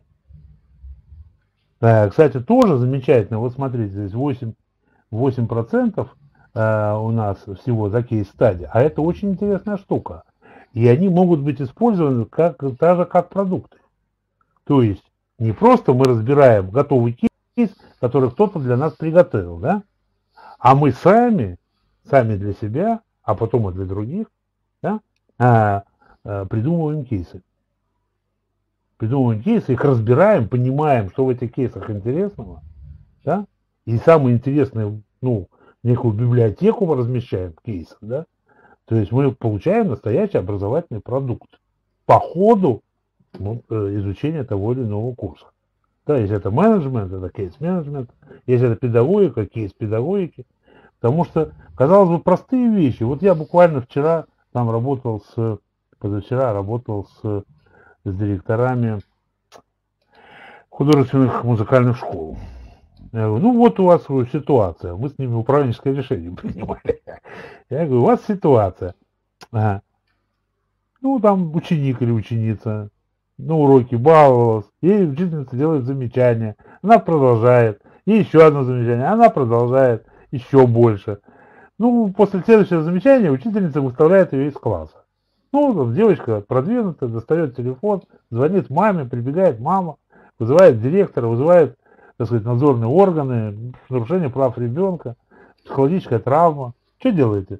Да, кстати, тоже замечательно. Вот смотрите, здесь восемь процентов э, у нас всего за кейс-стадия. А это очень интересная штука. И они могут быть использованы как, даже как продукты. То есть не просто мы разбираем готовый кейс, который кто-то для нас приготовил, да? А мы сами, сами для себя, а потом и для других, да, э, э, придумываем кейсы. Придумываем кейсы, их разбираем, понимаем, что в этих кейсах интересного, да? И самое интересное, ну, некую библиотеку размещаем кейсов, да, то есть мы получаем настоящий образовательный продукт по ходу ну, изучения того или иного курса. Да, если это менеджмент, это кейс-менеджмент, если это педагогика, кейс-педагогики. Потому что, казалось бы, простые вещи. Вот я буквально вчера там работал с, позавчера работал с, с директорами художественных музыкальных школ. Я говорю, ну вот у вас ситуация, мы с ними управленческое решение принимали. Я говорю, у вас ситуация. Ага. Ну, там ученик или ученица на уроке баловалась, ей учительница делает замечание, она продолжает, и еще одно замечание, она продолжает еще больше. Ну, после следующего замечания учительница выставляет ее из класса. Ну, там девочка продвинутая, достает телефон, звонит маме, прибегает мама, вызывает директора, вызывает, так сказать, надзорные органы, нарушение прав ребенка, психологическая травма. Что делаете?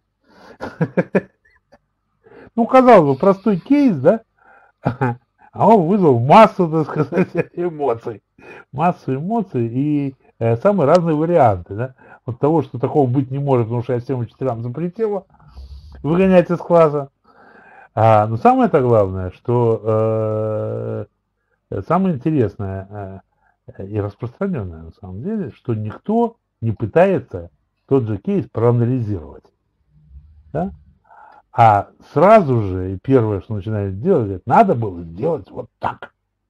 Ну, казалось бы, простой кейс, да? А он вызвал массу, так сказать, эмоций. Массу эмоций и э, самые разные варианты, да? От того, что такого быть не может, потому что я всем учителям запретила выгонять из класса. А, но самое-то главное, что э, самое интересное э, и распространенное на самом деле, что никто не пытается тот же кейс проанализировать. Да? А сразу же, и первое, что начинает делать, говорит, надо было сделать вот так.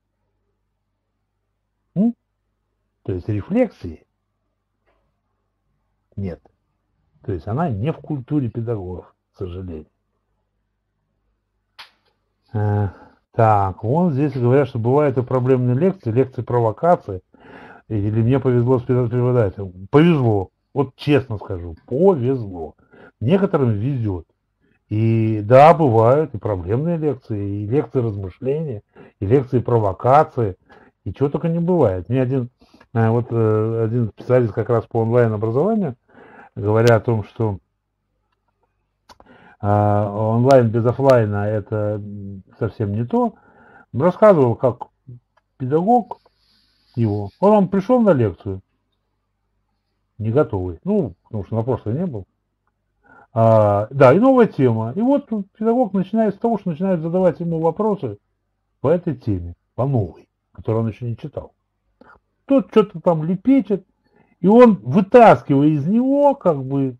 М? То есть рефлексии нет. То есть она не в культуре педагогов, к сожалению. Э, так, вон здесь говорят, что бывают и проблемные лекции, лекции провокации. Или мне повезло с преподавателем. Повезло. Вот честно скажу, повезло. Некоторым везет. И да, бывают и проблемные лекции, и лекции размышления, и лекции провокации, и чего только не бывает. Мне один, вот один специалист как раз по онлайн-образованию, говоря о том, что онлайн без офлайна это совсем не то, рассказывал, как педагог его, он вам пришел на лекцию, не готовый, ну, потому что на прошлой не был. А, да, и новая тема. И вот педагог начинает с того, что начинает задавать ему вопросы по этой теме, по новой, которую он еще не читал. Тот что-то там лепечет, и он, вытаскивая из него, как бы,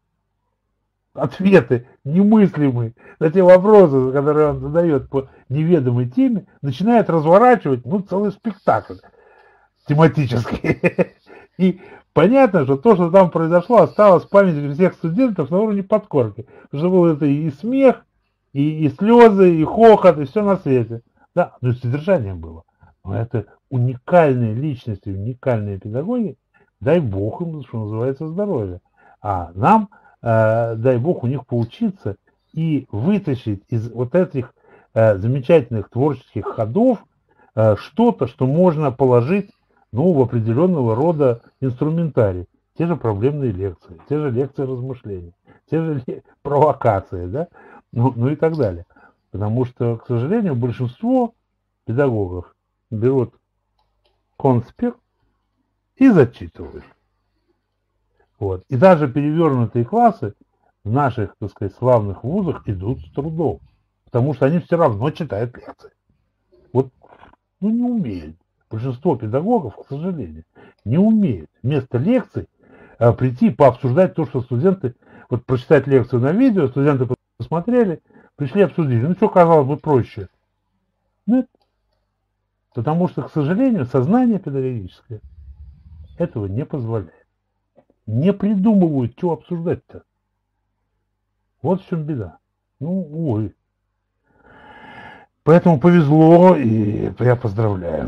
ответы немыслимые на те вопросы, которые он задает по неведомой теме, начинает разворачивать, ну, целый спектакль тематический. И понятно, что то, что там произошло, осталось в памяти всех студентов на уровне подкорки. Потому что был это и смех, и, и слезы, и хохот, и все на свете. Да, но и содержание было. Но это уникальные личности, уникальные педагоги, дай бог им, что называется, здоровье. А нам, э, дай бог, у них поучиться и вытащить из вот этих э, замечательных творческих ходов э, что-то, что можно положить ну, в определенного рода инструментарий. Те же проблемные лекции, те же лекции размышлений, те же провокации, да, ну, ну и так далее. Потому что, к сожалению, большинство педагогов берут конспект и зачитывают. Вот. И даже перевернутые классы в наших, так сказать, славных вузах идут с трудом. Потому что они все равно читают лекции. Вот, ну, не умеют. Большинство педагогов, к сожалению, не умеют вместо лекций а, прийти пообсуждать то, что студенты, вот прочитать лекцию на видео, студенты посмотрели, пришли обсудили. Ну, что, казалось бы, проще? Нет. Потому что, к сожалению, сознание педагогическое этого не позволяет. Не придумывают, что обсуждать-то. Вот в чем беда. Ну, увы. Поэтому повезло, и я поздравляю.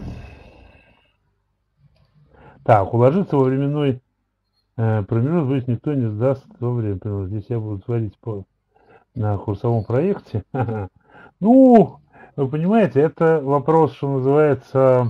Так, уложиться во временной э, промежуток, боюсь, никто не сдаст во время. Здесь я буду творить по, на курсовом проекте. Ну, вы понимаете, это вопрос, что называется,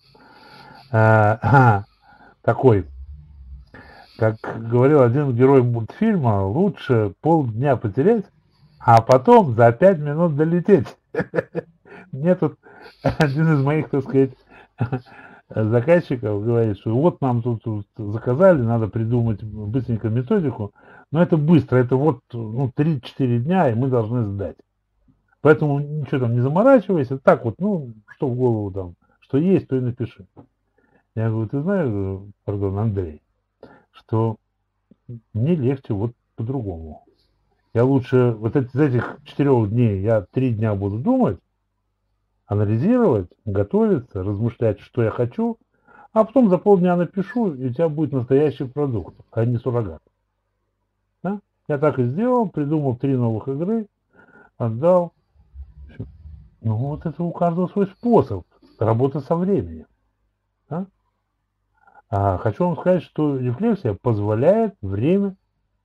э, такой, как говорил один герой мультфильма, лучше полдня потерять, а потом за пять минут долететь. Мне тут один из моих, так сказать, заказчиков, говорит, что вот нам тут, тут заказали, надо придумать быстренько методику, но это быстро, это вот ну, три-четыре дня, и мы должны сдать. Поэтому ничего там не заморачивайся, так вот, ну, что в голову там, что есть, то и напиши. Я говорю, ты знаешь, пардон, Андрей, что мне легче вот по-другому. Я лучше вот из этих четырех дней, я три дня буду думать, анализировать, готовиться, размышлять, что я хочу, а потом за полдня напишу, и у тебя будет настоящий продукт, а не суррогат. Да? Я так и сделал, придумал три новых игры, отдал. Ну вот это у каждого свой способ работы со временем. Да? А хочу вам сказать, что рефлексия позволяет время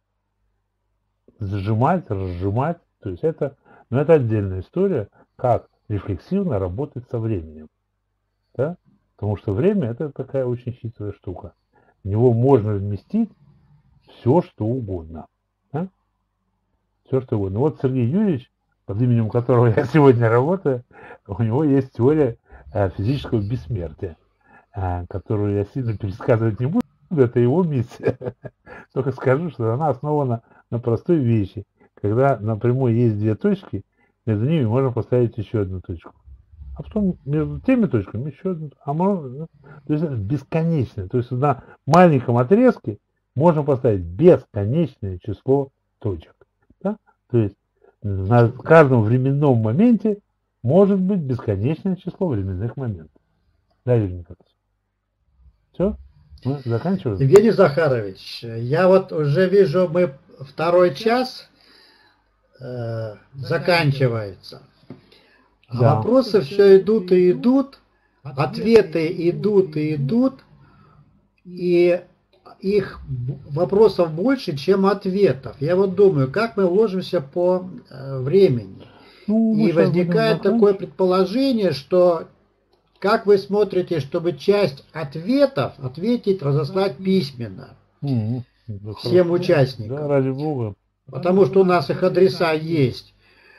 сжимать, разжимать. То есть это, ну, это отдельная история, как рефлексивно работать со временем. Да? Потому что время это такая очень хитрая штука. В него можно вместить все, что угодно. Да? Все, что угодно. Вот Сергей Юрьевич, под именем которого я сегодня работаю, у него есть теория физического бессмертия, которую я сильно пересказывать не буду, это его миссия. Только скажу, что она основана на простой вещи. Когда на прямой есть две точки, между ними можно поставить еще одну точку. А потом между теми точками еще одну. А можно, то есть это бесконечное. То есть на маленьком отрезке можно поставить бесконечное число точек. Да? То есть на каждом временном моменте может быть бесконечное число временных моментов. Да, Юрий Николаевич? Все? Мы заканчиваем? Евгений Захарович, я вот уже вижу, мы второй час э, заканчивается. А да. Вопросы все идут и идут, ответы идут и идут, и их вопросов больше, чем ответов. Я вот думаю, как мы уложимся по э, времени. Ну, и возникает такое предположение, что как вы смотрите, чтобы часть ответов ответить, разослать письменно mm-hmm. всем хорошо. Участникам? Да, ради бога. Потому что у нас их адреса есть.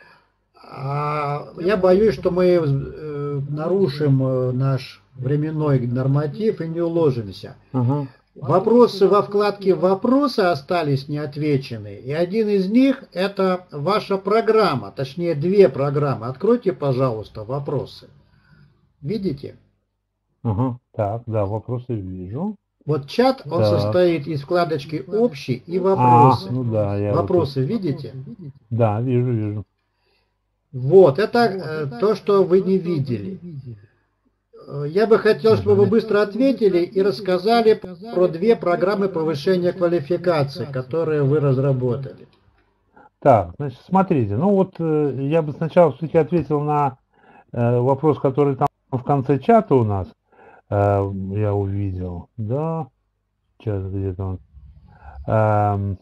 А я боюсь, что мы э, нарушим э, наш временной норматив и не уложимся. Uh-huh. Вопросы во вкладке «Вопросы» остались неотвечены. И один из них – это ваша программа, точнее две программы. Откройте, пожалуйста, вопросы. Видите? Угу. Так, да, вопросы вижу. Вот чат, он так. состоит из вкладочки «Общий» и «Вопросы». А, ну да, я вопросы вот... видите? Да, вижу, вижу. Вот, это э, то, что вы не видели. Я бы хотел, чтобы вы быстро ответили и рассказали про две программы повышения квалификации, которые вы разработали. Так, значит, смотрите, ну вот э, я бы сначала все-таки ответил на э, вопрос, который там в конце чата у нас, э, я увидел, да, сейчас где-то он, э,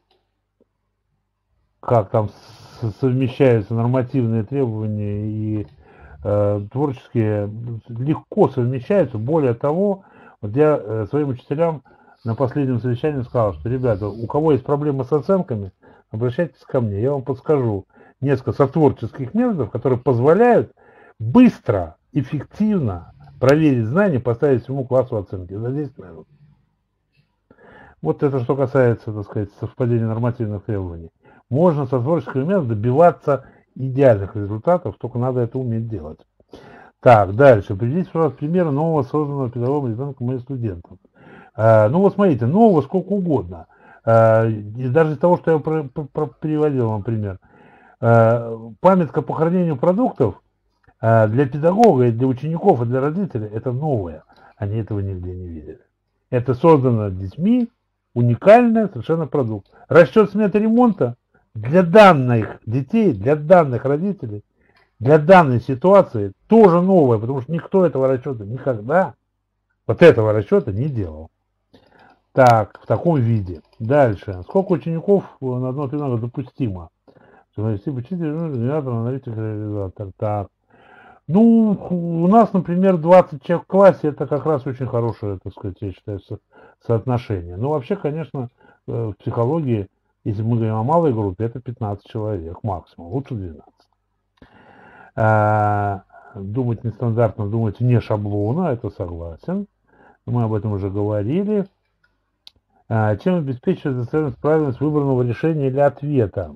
как там совмещаются нормативные требования и э, творческие, легко совмещаются. Более того, вот я э, своим учителям на последнем совещании сказал, что, ребята, у кого есть проблемы с оценками, обращайтесь ко мне, я вам подскажу несколько сотворческих методов, которые позволяют быстро, эффективно проверить знания, поставить всему классу оценки за десять минут. Вот это что касается, так сказать, совпадения нормативных требований. Можно со творческого метода добиваться идеальных результатов, только надо это уметь делать. Так, дальше. Приведите, пожалуйста, примеры нового созданного педагогом ребенком и студентом. А, ну вот смотрите, нового сколько угодно. А, и даже из того, что я про, про, переводил вам пример. А, памятка по хранению продуктов а, для педагога, и для учеников, и для родителей это новое. Они этого нигде не видели. Это создано детьми, уникальный совершенно продукт. Расчет сметы ремонта для данных детей, для данных родителей, для данной ситуации тоже новое, потому что никто этого расчета никогда, вот этого расчета не делал. Так, в таком виде. Дальше. Сколько учеников на одно тренирование допустимо? Учитель, аналитик, реализатор. Так. Ну, у нас, например, двадцать человек в классе, это как раз очень хорошее, так сказать, я считаю, соотношение. Но вообще, конечно, в психологии, если мы говорим о малой группе, это пятнадцать человек максимум, лучше двенадцать. А, думать нестандартно, думать вне шаблона, это согласен. Мы об этом уже говорили. А, чем обеспечивает достоверность, правильность выбранного решения или ответа?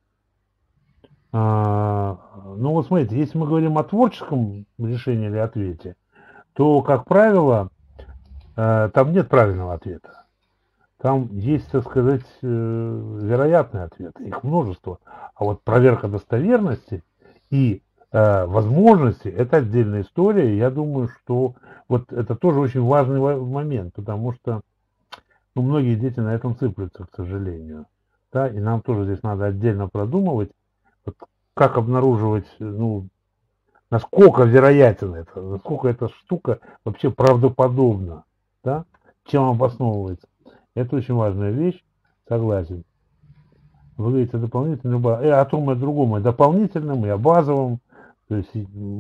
А, ну вот смотрите, если мы говорим о творческом решении или ответе, то, как правило, а, там нет правильного ответа. Там есть, так сказать, вероятные ответы, их множество. А вот проверка достоверности и э, возможности – это отдельная история. Я думаю, что вот это тоже очень важный момент, потому что ну, многие дети на этом цыплются, к сожалению. Да, и нам тоже здесь надо отдельно продумывать, вот, как обнаруживать, ну, насколько вероятно это, насколько эта штука вообще правдоподобна, да, чем обосновывается. Это очень важная вещь, согласен. Вы говорите о дополнительном, и о том, и о другом, и о дополнительном, и о базовом. То есть,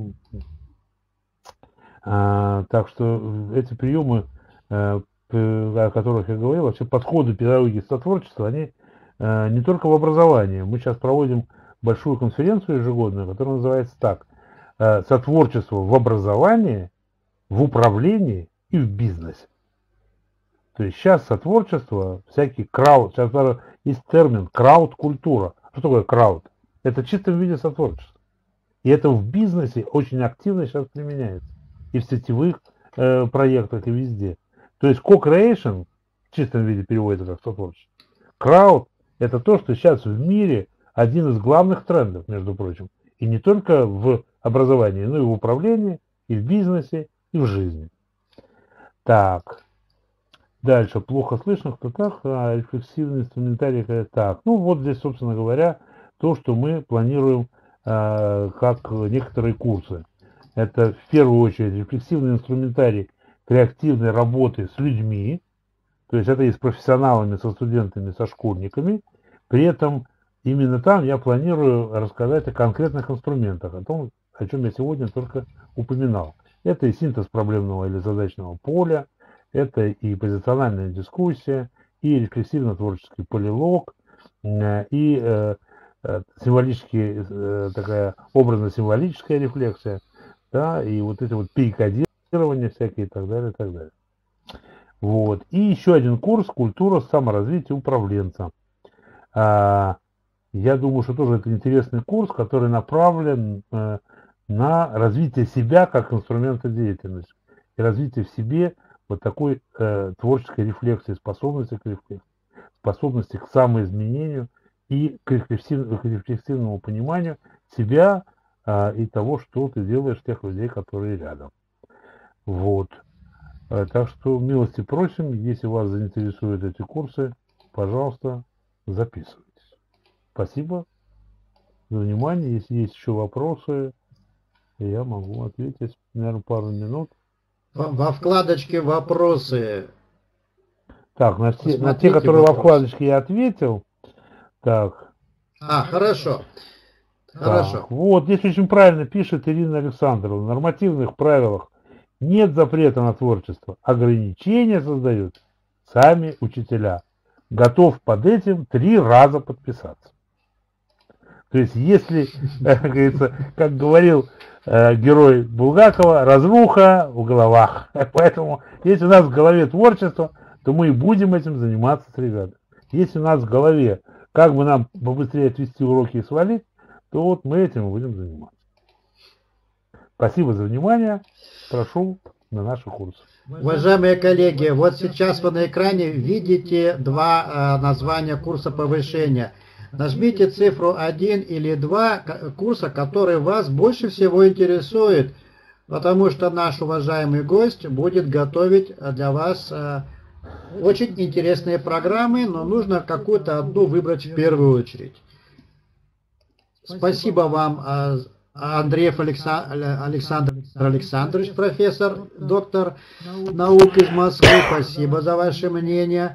а, так что эти приемы, а, о которых я говорил, вообще подходы педагогики сотворчества, они а, не только в образовании. Мы сейчас проводим большую конференцию ежегодную, которая называется так: а, «Сотворчество в образовании, в управлении и в бизнесе». То есть сейчас сотворчество, всякий крауд, сейчас даже есть термин крауд-культура. Что такое крауд? Это в чистом виде сотворчество. И это в бизнесе очень активно сейчас применяется. И в сетевых э, проектах, и везде. То есть co-creation в чистом виде переводится как сотворчество. Крауд – это то, что сейчас в мире один из главных трендов, между прочим. И не только в образовании, но и в управлении, и в бизнесе, и в жизни. Так. Дальше, плохо слышно, кто так, а рефлексивный инструментарий так. Ну вот здесь, собственно говоря, то, что мы планируем э, как некоторые курсы. Это в первую очередь рефлексивный инструментарий креативной работы с людьми, то есть это и с профессионалами, со студентами, со школьниками. При этом именно там я планирую рассказать о конкретных инструментах, о том, о чем я сегодня только упоминал. Это и синтез проблемного или задачного поля, это и позициональная дискуссия, и рефлексивно-творческий полилог, и э, символический, э, такая образно-символическая рефлексия, да, и вот эти вот перекодирования всякие и так далее, и так далее. Вот. И еще один курс «Культура саморазвития управленца». А, я думаю, что тоже это интересный курс, который направлен э, на развитие себя как инструмента деятельности и развитие в себе вот такой э, творческой рефлексии, способности к рефлексии, способности к самоизменению и к, рефлексив, к рефлексивному пониманию себя э, и того, что ты делаешь, тех людей, которые рядом. Вот. Э, так что милости просим, если вас заинтересуют эти курсы, пожалуйста, записывайтесь. Спасибо за внимание. Если есть еще вопросы, я могу ответить, наверное, пару минут. Во вкладочке «Вопросы». Так, на, все, на те, которые вопрос. Во вкладочке я ответил. Так. А, хорошо. Так, хорошо. Вот, здесь очень правильно пишет Ирина Александровна. В нормативных правилах нет запрета на творчество. Ограничения создают сами учителя. Готов под этим три раза подписаться. То есть, если, как говорится, как говорил э, герой Булгакова, разруха в головах. Поэтому, если у нас в голове творчество, то мы и будем этим заниматься с ребятами. Если у нас в голове, как бы нам побыстрее отвести уроки и свалить, то вот мы этим и будем заниматься. Спасибо за внимание. Прошу на наши курсы. Уважаемые коллеги, вот сейчас вы на экране видите два э, названия курса повышения. Нажмите цифру один или два курса, который вас больше всего интересует, потому что наш уважаемый гость будет готовить для вас э, очень интересные программы, но нужно какую-то одну выбрать в первую очередь. Спасибо вам, э, Андреев Александр Александрович, профессор, доктор наук из Москвы. Спасибо за ваше мнение.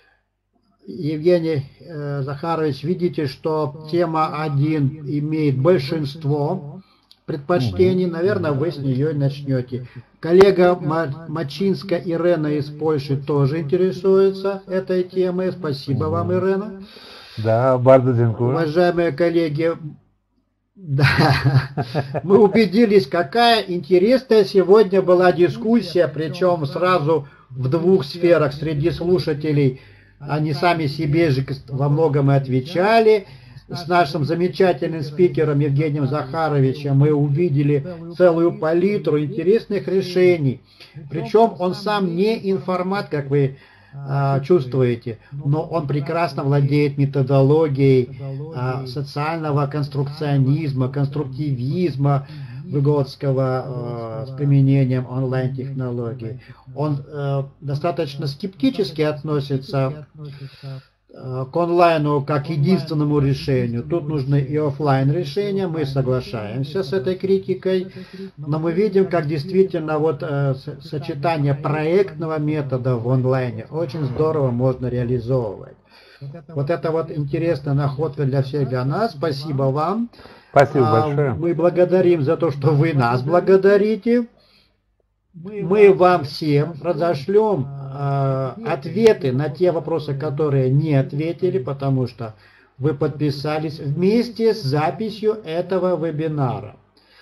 Евгений э, Захарович, видите, что тема один имеет большинство предпочтений. Наверное, вы с нее начнете. Коллега Мачинска Ирена из Польши тоже интересуется этой темой. Спасибо вам, Ирена. Да, bardzo dziękuję. Уважаемые коллеги, Да, мы убедились, какая интересная сегодня была дискуссия, причем сразу в двух сферах среди слушателей. Они сами себе же во многом и отвечали. С нашим замечательным спикером Евгением Захаровичем мы увидели целую палитру интересных решений. Причем он сам не информат, как вы а, чувствуете, но он прекрасно владеет методологией а, социального конструкционизма, конструктивизма Выгодского а, с применением онлайн-технологий. Он а, достаточно скептически относится к онлайну как единственному решению. Тут нужны и офлайн решения, мы соглашаемся с этой критикой, но мы видим, как действительно вот э, сочетание проектного метода в онлайне очень здорово можно реализовывать. Вот это вот интересная находка для всех, для нас. Спасибо вам. Спасибо а, большое. Мы благодарим за то, что вы нас благодарите. Мы вам всем разошлем э, ответы на те вопросы, которые не ответили, потому что вы подписались вместе с записью этого вебинара.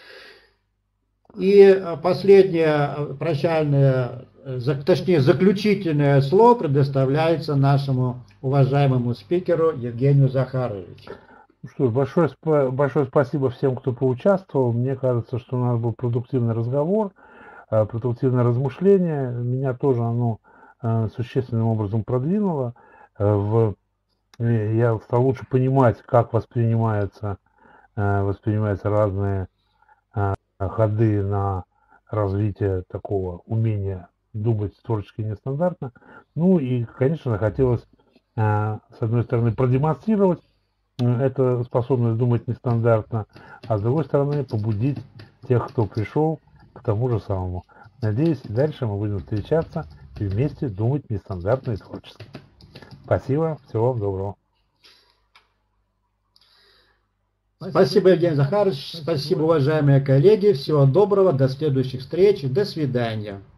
И последнее прощальное, точнее заключительное слово предоставляется нашему уважаемому спикеру Евгению Захаровичу. Что ж, большое, большое спасибо всем, кто поучаствовал. Мне кажется, что у нас был продуктивный разговор, продуктивное размышление. Меня тоже оно существенным образом продвинуло. В, я стал лучше понимать, как воспринимаются, воспринимаются разные ходы на развитие такого умения думать творчески нестандартно. Ну и, конечно, хотелось, с одной стороны, продемонстрировать эту способность думать нестандартно, а с другой стороны, побудить тех, кто пришел, к тому же самому. Надеюсь, и дальше мы будем встречаться и вместе думать нестандартно и творчески. Спасибо, всего вам доброго. Спасибо, Евгений Захарович, спасибо, уважаемые коллеги, всего доброго, до следующих встреч, до свидания.